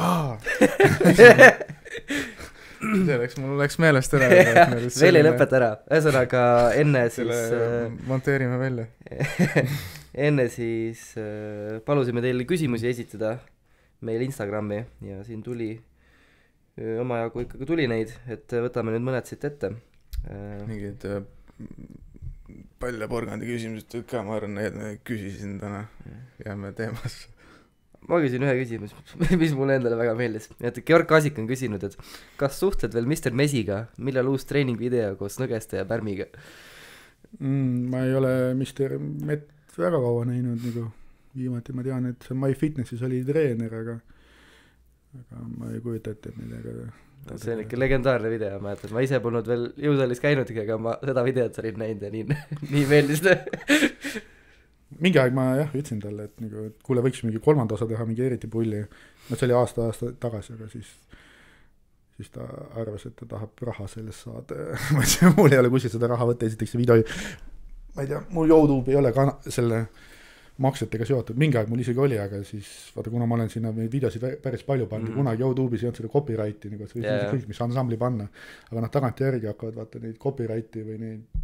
Mul läks meelest ära. Veel ei lõpeta ära. Ühesõnaga enne siis monteerime välja. Enne siis palusime teile küsimusi esitada meil Instagrami ja siin tuli omajagu ikkagi tuli neid, et võtame nüüd mõned siit ette. Mingid paljaporgandi küsimused ka, ma arvan, need küsisin täna. Jääme teemas. Ma küsin ühe küsimus, mis mulle endale väga meeldis. Et Georg Kasik on küsinud, et kas suhtled veel Mr. Mesiga, millal uus treeningvideo koos Nõgeste ja Pärmiga? Ma ei ole Mr. Met väga kaua näinud, nagu viimati ma tean, et see MyFitnessis oli treener, aga ma ei kujuta ette midagi. See on ikka legendaarne video, ma ütlen, ma ise polnud veel jõusaalis käinudki, aga ma seda videot olin näinud ja nii meeldis. Mingi aeg ma ütlesin talle, et, nagu, et kuule, võiks mingi 3. osa teha, mingi eriti pulli. See oli aasta tagasi, aga siis ta arvas, et ta tahab raha sellest saada. Ma ütlesin, mul ei ole kuskil seda raha võtta, esiteks see video, ma ei tea, mul YouTube ei ole ka selle maksetega seotud, mingi aeg mul isegi oli, aga siis vaata, kuna ma olen sinna neid videosid päris palju pannud, kunagi YouTube'is ei olnud seda copyrighti, nagu, et kõik, mis ansambli panna, aga tagant järgi hakkavad vaata neid copyrighti või neid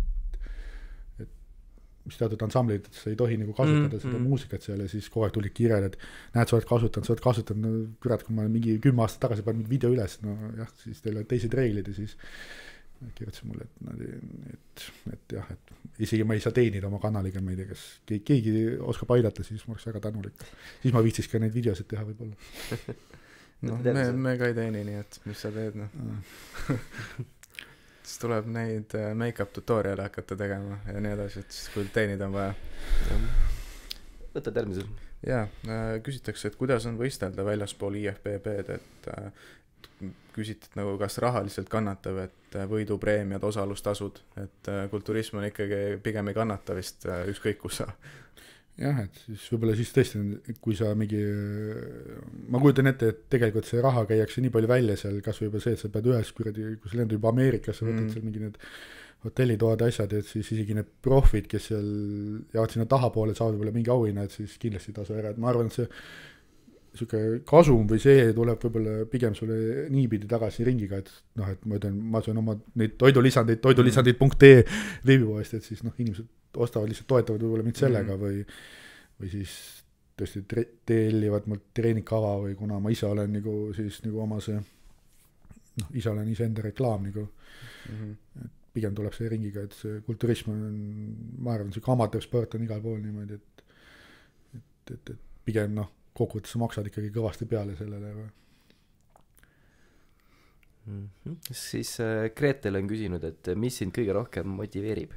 mis teatud ansamblid, et sa ei tohi nagu kasutada seda muusikat seal ja siis kogu aeg tulid kirjad, et näed, sa oled kasutanud, no kurat, kui ma mingi 10 aastat tagasi panin video üles, no jah, siis teil on teised reeglid ja siis kirjutasin mulle, et jah, et isegi ma ei saa teenida oma kanaliga, ma ei tea, kas keegi oskab aidata, siis ma oleks väga tänulik. Siis ma viitsis ka neid videosid teha võib-olla. No, me ka ei teeni, nii et mis sa teed, siis tuleb neid make-up tutoriale hakata tegema ja nii edasi, et siis kui teenida on vaja. Võtad järgmise. Jaa, küsitakse, et kuidas on võistelda väljaspool IFBB-d, et küsitid nagu kas rahaliselt kannatab, et võidupreemiad, osalustasud, et kulturism on ikkagi pigem ei kannata vist ükskõik kus sa. jah, et siis võib-olla siis tõesti, kui sa mingi, ma kujutan ette, et tegelikult see raha käiakse nii palju välja seal, kas või juba see, et sa pead ühes kuradi, kui sa lendad juba Ameerikasse, võtad seal mingi need hotellitoad asjad, et siis isegi need profid, kes seal jäävad sinna tahapoole, saavad võib-olla mingi auhinna, et siis kindlasti tasu ära, et ma arvan, et see siuke kasum või see tuleb võib-olla pigem sulle niipidi tagasi ringiga, et noh, et ma ütlen, ma söön oma neid toidulisandid.ee veebipoest, et siis noh, inimesed ostavad lihtsalt, toetavad võib-olla mind sellega või siis tõesti tellivad mul treeningkava või kuna ma ise olen nagu siis nagu oma see, noh, ise olen iseenda reklaam nagu, et pigem tuleb see ringiga, et see kulturism on, ma arvan, see amatöörsport on igal pool niimoodi, et pigem noh, kokkuvõttes sa maksad ikkagi kõvasti peale sellele või? Siis Gretel on küsinud, et mis sind kõige rohkem motiveerib?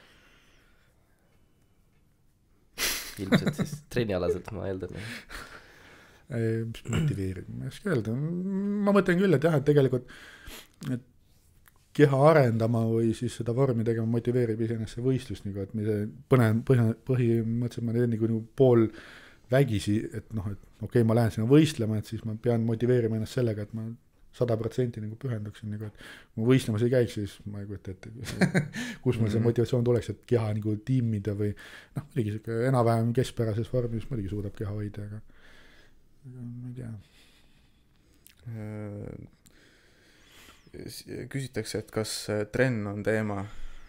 Ilmselt siis treenialaselt, ma eeldan. Mis motiveerib, ma ei oska öelda. Ma mõtlen küll, et jah, et tegelikult et keha arendama või siis seda vormi tegema motiveerib iseenesest see võistlus, nagu, et põhimõtteliselt ma teen nagu pool vägisi, et noh, et okei, ma lähen sinna võistlema, et siis ma pean motiveerima ennast sellega, et ma 100% nagu pühenduksin, nagu, et kui ma võistlemas ei käiks, siis ma ei kujuta ette, kus mul see motivatsioon tuleks, et keha nagu tiimida või noh, muidugi siuke enam-vähem keskpärases vormis muidugi suudab keha hoida, aga ma ei tea. Küsitakse, et kas trenn on teema,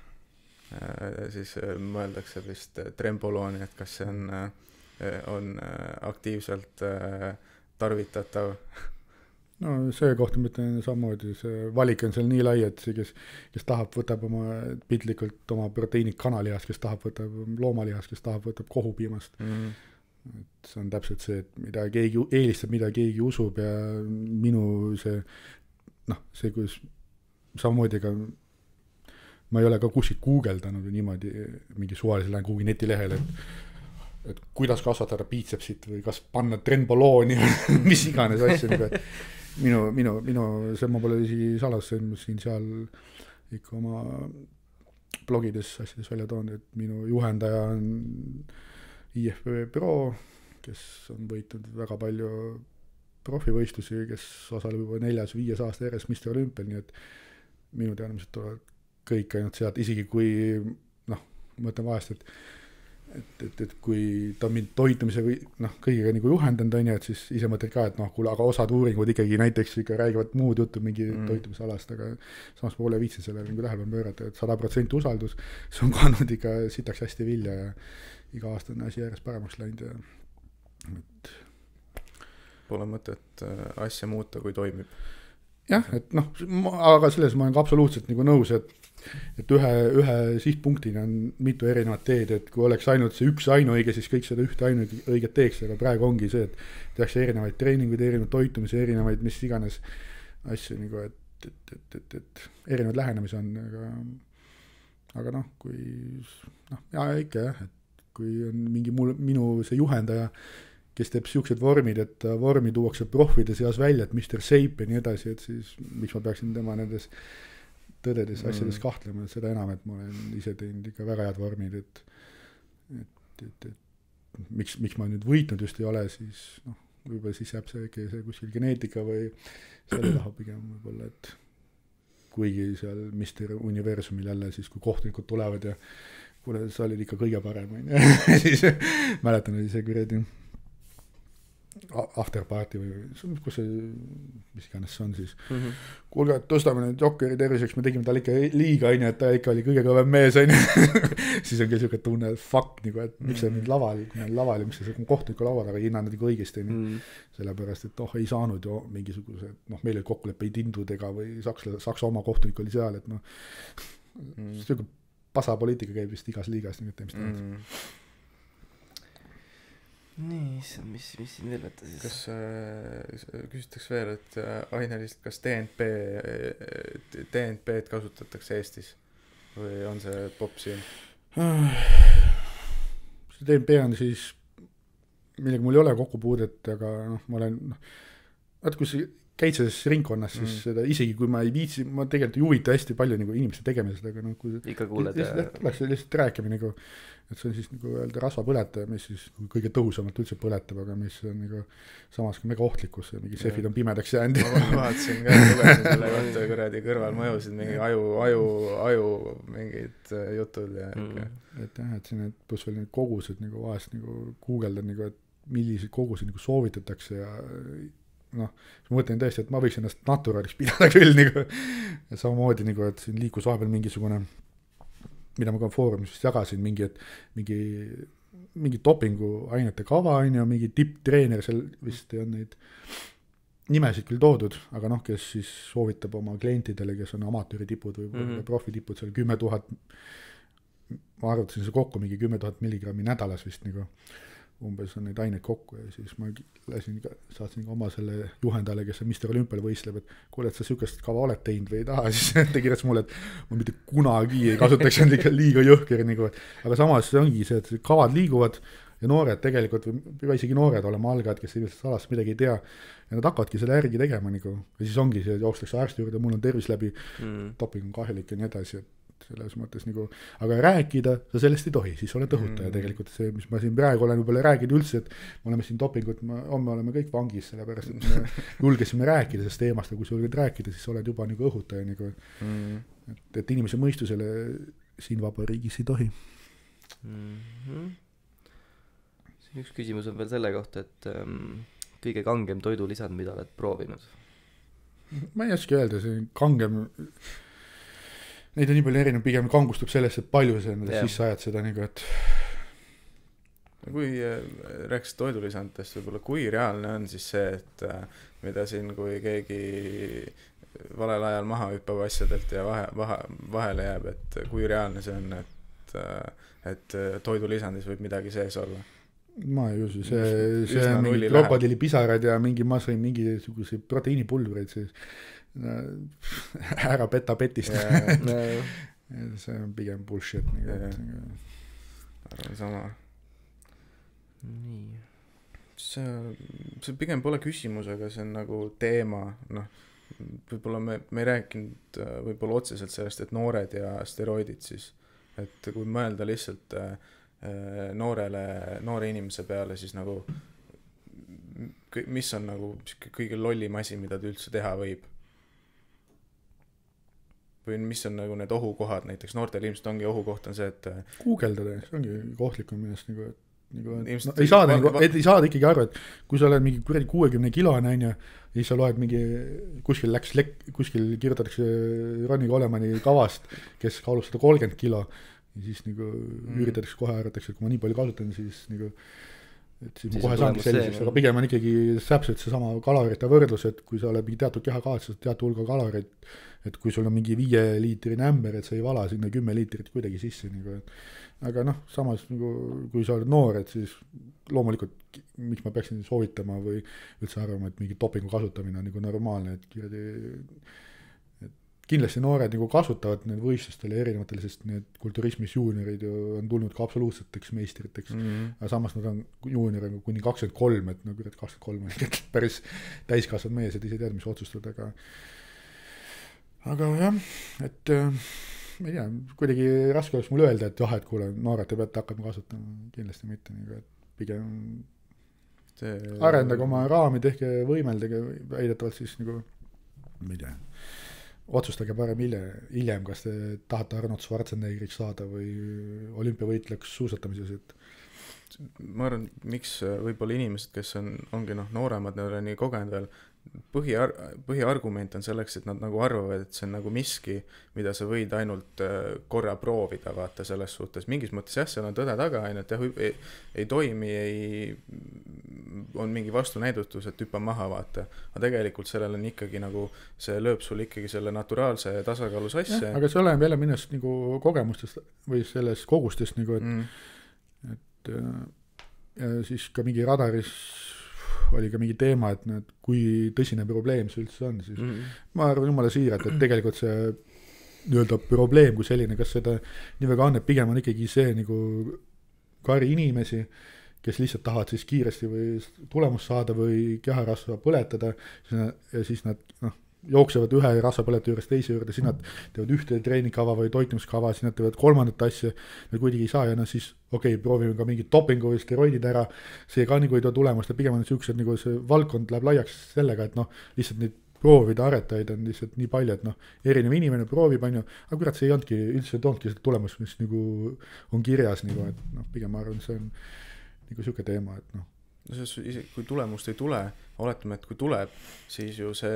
siis mõeldakse vist trembolooni, et kas see on aktiivselt tarvitatav. No see kohta ma ütlen samamoodi, see valik on seal nii lai, et see, kes tahab, võtab oma piltlikult oma proteiinid kanalihast, kes tahab, võtab loomalihast, kes tahab, võtab kohupiimast. Et see on täpselt see, et mida keegi eelistab, mida keegi usub ja minu see, noh, see, kus samamoodi ka ma ei ole ka kuskilt guugeldanud või niimoodi mingi suvalisel lähen kuhugi netilehele, et kuidas kasvatada biitsepsit või kas panna trenbolooni mis iganes asja, minu see ma pole isegi salas, siin seal ikka oma blogides asjades välja toon, et minu juhendaja on IFB Pro, kes on võitnud väga palju profivõistlusi, kes osaleb juba 4-5 aasta järjest Mr. Olympial, nii et minu teadmised tulevad kõik ainult sealt, isegi kui noh, ma mõtlen vahest, et kui ta mind toitumise või noh, kõigega nagu juhendanud on ja, et siis ise mõtled ka, et noh, kuule, aga osad uuringud ikkagi näiteks ikka räägivad muud juttu mingi toitumisalast, aga samas poole viitsin selle nagu tähelepanu pöörata, et 100% usaldus, see on kandnud ikka sitaks hästi vilja ja iga aasta on asi järjest paremaks läinud ja et pole mõtet asja muuta, kui toimib. Jah, et noh, aga selles ma olen ka absoluutselt nagu nõus, et ühe sihtpunktina on mitu erinevat teed, et kui oleks ainult see üks ainuõige, siis kõik seda ühte ainuõiget teeks, aga praegu ongi see, et tehakse erinevaid treeninguid, erinevaid toitumisi, erinevaid mis iganes asju, nagu, et erinevad lähenemisi on, aga noh, kui noh, ja ikka jah, et kui on mingi minu see juhendaja, kes teeb siuksed vormid, et vormi tuuakse profide seas välja, et Mr. Shape ja nii edasi, et siis miks ma peaksin tema nendes tõdedes asjades kahtlema, et seda enam, et ma olen ise teinud ikka väga head vormid, et miks ma nüüd võitnud just ei ole, siis noh, võib-olla siis jääb see kuskil geneetika või selle taha pigem võib-olla, et kuigi seal Mr. Universumil jälle siis, kui kohtunikud tulevad ja kuule, sa olid ikka kõige parem, siis mäletan, oli see kuradi afterparty või kus see, mis iganes see on siis. Kuulge, et tõstame nüüd Jokkeri terviseks, me tegime tal ikka liiga, et ta ikka oli kõige kõvem mees, siis on küll siuke tunne, fuck, nagu, et miks see nüüd laval, kui meil laval ja miks see kohtuniku laval, aga hinnanud nagu õigesti, sellepärast, et ei saanud ju mingisuguse, meil oli kokkuleppeid indudega või Saksa oma kohtunik oli seal, et siuke pasapoliitika käib vist igas liigas, nii et mis tead. Nii, mis siin veel võtta siis? Kas küsitaks veel, et Ainelist, kas DNP-d kasutatakse Eestis või on see popp siin? See DNP on siis, millega mul ei ole kokkupuudet, aga noh, ma olen, kui see käid selles ringkonnas, siis seda isegi kui ma ei viitsi, ma tegelikult ei huvita hästi palju nagu inimeste tegemised, aga noh, kui ikka kuuled lihtsalt rääkima nagu, et see on siis nagu öelda rasvapõletaja, mis siis kõige tõhusamalt üldse põletab, aga mis on nagu samas ka mega ohtlikkus, mingi sefid on pimedaks jäänud. Ma vaatasin ka, lugesin selle kohta kuradi kõrvalmõjusid, mingi aju mingid jutud ja et jah, et siin pluss veel need kogused nagu vahest nagu guugeldad nagu, et milliseid koguseid nagu soovitatakse ja noh, ma mõtlen tõesti, et ma võiks ennast naturaliks pidada küll nagu, samamoodi nagu, et siin liikus vahepeal mingisugune, mida ma ka foorumis vist jagasin, mingi dopingu ainete kava on ju, mingi tipptreener, seal vist on neid nimesid küll toodud, aga noh, kes siis soovitab oma klientidele, kes on amatööritipud või profitipud, seal 10 000, ma arvutasin see kokku mingi 10 000 milligrammi nädalas vist nagu, umbes on neid aineid kokku ja siis ma saatsin ka oma selle juhendale, kes on Mr. Olümpial võistleb, et kuule, et sa sükest kava oled teinud või ei taha, siis ta kirjas mulle, et ma mitte kunagi ei kasutaks liiga jõhker nagu, aga samas see ongi see, et kavad liiguvad ja noored tegelikult, või isegi noored olema algajad, kes ilmselt salast midagi ei tea ja nad hakkavadki selle järgi tegema nagu, ja siis ongi see, jookstakse arsti juurde, mul on tervis läbi, doping on kahjulik ja nii edasi, et selles mõttes nagu, aga rääkida sa sellest ei tohi, siis oled õhutaja tegelikult see, mis ma siin praegu olen võib-olla rääginud üldse, et me oleme siin dopingut, homme oleme kõik vangis, sellepärast et me julgesime rääkida sellest teemast, aga kui sa julged rääkida, siis oled juba nagu õhutaja nagu, et inimese mõistusele siin vabariigis ei tohi. Siin üks küsimus on veel selle kohta, et kõige kangem toidulisand, mida oled proovinud? Ma ei oska öelda, see kangem neid on nii palju erinev, pigem kangustub sellest, et palju see sisse ajad seda nagu, et kui rääkis toidulisandest võib-olla, kui reaalne on siis see, et mida siin, kui keegi valel ajal maha hüppab asjadelt ja vahele jääb, et kui reaalne see on, et toidulisandis võib midagi sees olla? Ma ei usu, see on mingi krokodillipisarad ja ma sõin mingisuguse proteiinipulvereid sees ära peta petist. See on pigem bullshit. Arvan sama. Nii. See pigem pole küsimus, aga see on nagu teema. Noh, võib-olla me ei rääkinud võib-olla otseselt sellest, et noored ja steroidid siis. Et kui mõelda lihtsalt noore inimese peale, siis nagu mis on nagu kõige lollim asi, mida ta üldse teha võib? Või mis on nagu need ohukohad, näiteks noortel ilmselt ongi ohukoht on see, et guugeldada, see ongi ohtlikum millest nagu, ei saada ikkagi aru, et kui sa oled mingi 60 kilone on ja siis sa loed mingi, kuskil kirjutatakse Ronny Kolemani kavast, kes kaalub 130 kilo ja siis nagu üritatakse kohe arvatakse, et kui ma nii palju kasutan, siis nagu et siis kohe saangi selliseks, aga pigem on ikkagi täpselt seesama kalorite võrdlus, et kui sa oled mingi teatud kehakaatsus, teatud hulga kaloreid, et kui sul on mingi 5 liitrini ämber, et sa ei vala sinna 10 liitrit kuidagi sisse nagu, aga noh, samas nagu, kui sa oled noor, et siis loomulikult miks ma peaksin soovitama või üldse arvama, et mingi dopingu kasutamine on nagu normaalne, et kindlasti noored nagu kasutavad need võistlustele erinevatele, sest need kulturismis juuniorid ju on tulnud ka absoluutseteks meistriteks, aga samas nad on juunior kuni 23, et no küll 23 on päris täiskasvanud mees, et ise tead, mis otsustada, aga jah, et ma ei tea, kuidagi raske oleks mul öelda, et jah, et kuule, noored te peate hakkama kasutama, kindlasti mitte, et pigem arendage oma raami, tehke võimeldage väidetavalt siis nagu, ma ei tea, otsustage parem hiljem, kas te tahate Arnold Schwarzeneggeriks saada või olümpiavõitlejaks suusatamises, et ma arvan, miks võib-olla inimesed, kes ongi nooremad, nad on nii kogenud veel, põhiargument on selleks, et nad nagu arvavad, et see on nagu miski, mida sa võid ainult korra proovida, vaata selles suhtes. Mingis mõttes jah, seal on tõde taga, ainult ei toimi, on mingi vastunäidutus, et hüppa maha, vaata. Aga tegelikult sellel on ikkagi nagu, see lööb sul ikkagi selle naturaalse tasakaalu sasse. Aga see oleneb jälle minust nagu kogemustest või sellest kogustest nagu, et ja siis ka mingi radaris oli ka mingi teema, et kui tõsine probleem see üldse on, siis ma arvan jumala siiralt, et tegelikult see nii-öelda probleem kui selline, kas seda nii väga on, et pigem on ikkagi see nagu kari inimesi, kes lihtsalt tahavad siis kiiresti või tulemust saada või keharasva põletada ja siis nad jooksevad ühe rasvapõleta juures teise juurde, siis nad teevad ühte treeningkava või toitumiskava, siis nad teevad kolmandat asja, nad kuidagi ei saa ja siis proovime ka mingit dopingu või steroidid ära, see ka nagu ei too tulemust ja pigem on niisugused nagu see valdkond läheb laiaks sellega, et lihtsalt neid proovida aretajaid on lihtsalt nii palju, et erinev inimene proovib, aga kurat, see ei toonudki seda tulemust, mis nagu on kirjas, nagu, et pigem ma arvan, see on nagu niisugune teema, et isegi kui tulemust ei tule, oletame, et kui tuleb, siis ju see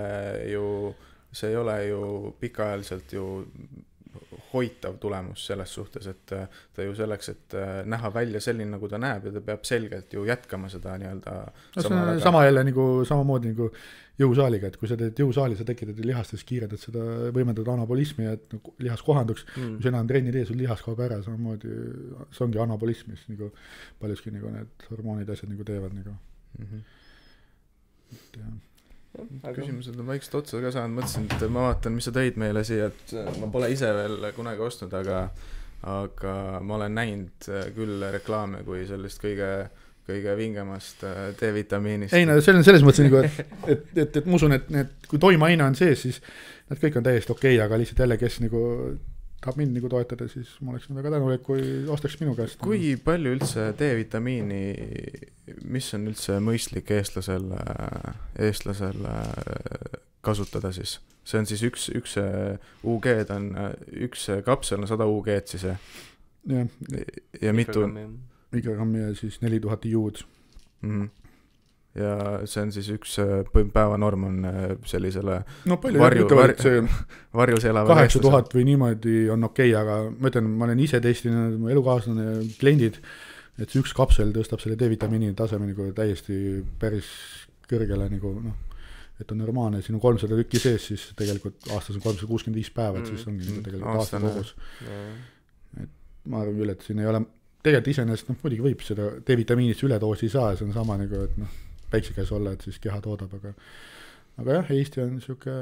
ei ole ju pikaajaliselt ju hoitav tulemus selles suhtes, et ta ju selleks, et näha välja selline, nagu ta näeb ja ta peab selgelt ju jätkama seda nii-öelda sama jälle nagu samamoodi nagu jõusaaliga, et kui sa teed jõusaali, sa tekitad lihastes kiired, et seda võimendad anabolismi ja et lihas kohanduks, kui sa enam trenni tee, sul lihas kaob ära, samamoodi see ongi anabolism, mis nagu paljuski nagu need hormoonid asjad nagu teevad nagu. Küsimused on vaikselt otsa ka saanud, mõtlesin, et ma vaatan, mis sa tõid meile siia, et ma pole ise veel kunagi ostnud, aga ma olen näinud küll reklaame kui sellist kõige vingemast D-vitamiinist. Ei, see on selles mõttes nagu, et ma usun, et kui toimeaine on sees, siis need kõik on täiesti okei, aga lihtsalt jälle, kes nagu tahab mind nagu toetada, siis ma oleks väga tänulik, kui ostaks minu käest. Kui palju üldse D-vitamiini, mis on üldse mõistlik eestlasel kasutada siis? See on siis üks UG-d on, üks kapsel on 100 UG-d siis ja mitu mikrogrammi ja siis 4000 iuud. Ja see on siis üks päevanorm on sellisele varjus elava 8000 või niimoodi on okei, aga ma ütlen, ma olen ise testinud, mu elukaaslane ja kliendid, et see üks kapsel tõstab selle D-vitamiini taseme nagu täiesti päris kõrgele nagu et on normaalne, siin on 300 tükki sees, siis tegelikult aastas on 365 päeva, et siis ongi tegelikult aasta kogus. Et ma arvan küll, et siin ei ole tegelikult iseenesest, muidugi võib seda D-vitamiinist üledoosi saa, see on sama nagu, et päikse käes olla, et siis keha toodab, aga jah, Eesti on niisugune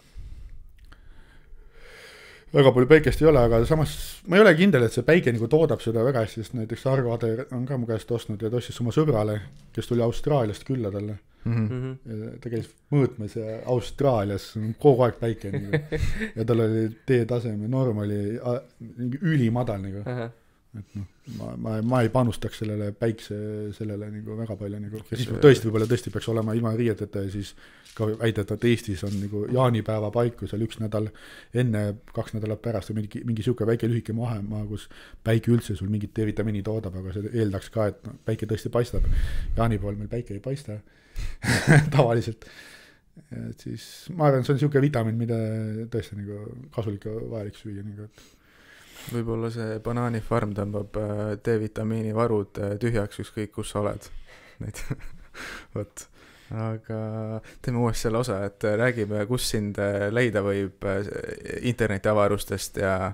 väga palju päikest ei ole, aga samas ma ei ole kindel, et see päike nagu toodab seda väga hästi, sest näiteks Argo Ader on ka mu käest ostnud ja ta ostis oma sõbrale, kes tuli Austraaliast külla talle. Ja ta käis mõõtmes ja Austraalias kogu aeg päike nagu. Ja tal oli D-taseme norm oli ülimadal nagu. Et ma ei panustaks sellele päikse sellele nagu väga palju nagu, siis tõesti peaks olema ilma riieteta ja siis ka väideta, et Eestis on nagu jaanipäeva paiku seal 1 nädal enne 2 nädalat pärast või mingi siuke väike lühike mahemaa, kus päike üldse sul mingit D-vitamiini toodab, aga see eeldaks ka, et päike tõesti paistab. Jaanipool meil päike ei paista tavaliselt. Et siis ma arvan, see on siuke vitamiin, mida tõesti nagu kasulik ja vajalik süüa nagu, et võib-olla see banaanifarm tõmbab D-vitamiini varud tühjaks ükskõik, kus sa oled. Võt. Aga teeme uuesti selle osa, et räägime, kus sind leida võib internetiavarustest ja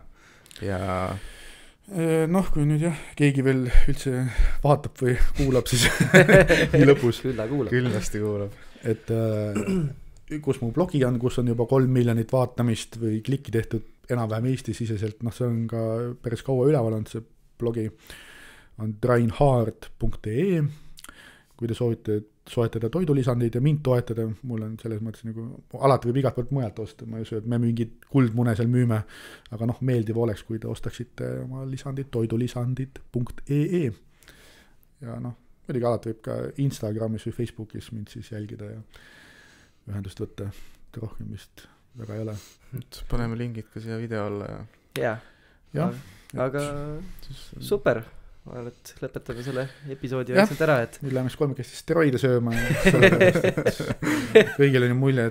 kui nüüd jah, keegi veel üldse vaatab või kuulab, siis nii lõpus. Küllasti kuulab. Et kus mu blogi on, kus on juba 3 miljonit vaatamist või klikki tehtud enam-vähem Eesti-siseselt, see on ka päris kaua üleval on see blogi, on drainhard.ee, kui te soovite soetada toidulisandeid ja mind toetada, mul on selles mõttes nagu, alati võib igalt poolt mujalt osta, ma ei usu, et me mingit kuldmune seal müüme, aga meeldiv oleks, kui te ostaksite oma lisandid toidulisandid.ee ja muidugi alati võib ka Instagramis või Facebookis mind siis jälgida ja ühendust võtta, rohkem vist väga ei ole. Paneme lingid ka siia video alla ja aga super, ma arvan, et lõpetame selle episoodi vaikselt ära, et nüüd läheme kolmekesti steroide sööma kõigil on ju mulje,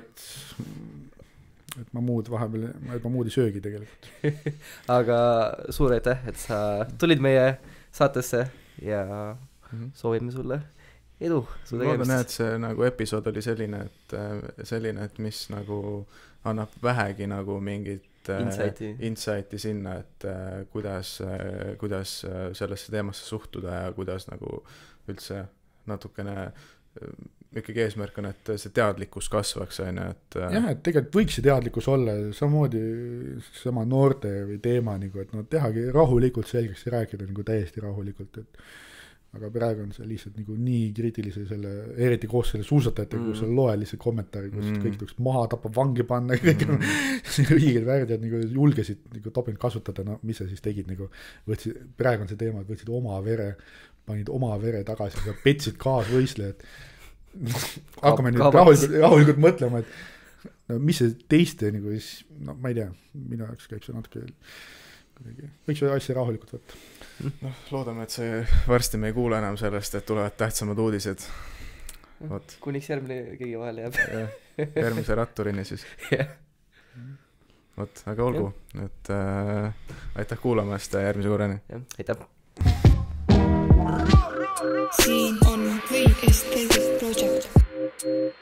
et ma muud vahepeal, ma juba muud ei söögi tegelikult aga suur aitäh, et sa tulid meie saatesse ja soovime sulle edu su tegemist. Ma näed, see nagu episood oli selline, et mis nagu annab vähegi nagu mingit insighti sinna, et kuidas sellesse teemasse suhtuda ja kuidas nagu üldse natukene ikkagi eesmärk on, et see teadlikkus kasvaks, et jah, et tegelikult võiks see teadlikkus olla samamoodi sama noorte või teema, nagu, et tehagi rahulikult selgeks ja rääkida nagu täiesti rahulikult, et aga praegu on see lihtsalt nagu nii kriitilise selle, eriti koos selle suusatajatega, kus sa loed lihtsalt kommentaari, kus kõik tuleks maha tapab, vangi panna, kõik õiged värdjad nagu julgesid nagu dopingut kasutada, no mis sa siis tegid nagu, praegu on see teema, et võtsid panid oma vere tagasi ja petsid kaasvõistlejad. Hakkame nüüd rahulikult mõtlema, et no, mis see teiste nagu, no ma ei tea, minu jaoks käib see natuke võiks või asja rahulikult võtta. Noh, loodame, et see varsti me ei kuule enam sellest, et tulevad tähtsamad uudised. Kuniks järgmine keegi vahele jääb. Järgmise ratturini siis. Vot, aga olgu. Et, aitäh kuulamast ja järgmise korrani. Aitäh. Siin on Või Esteetik Project.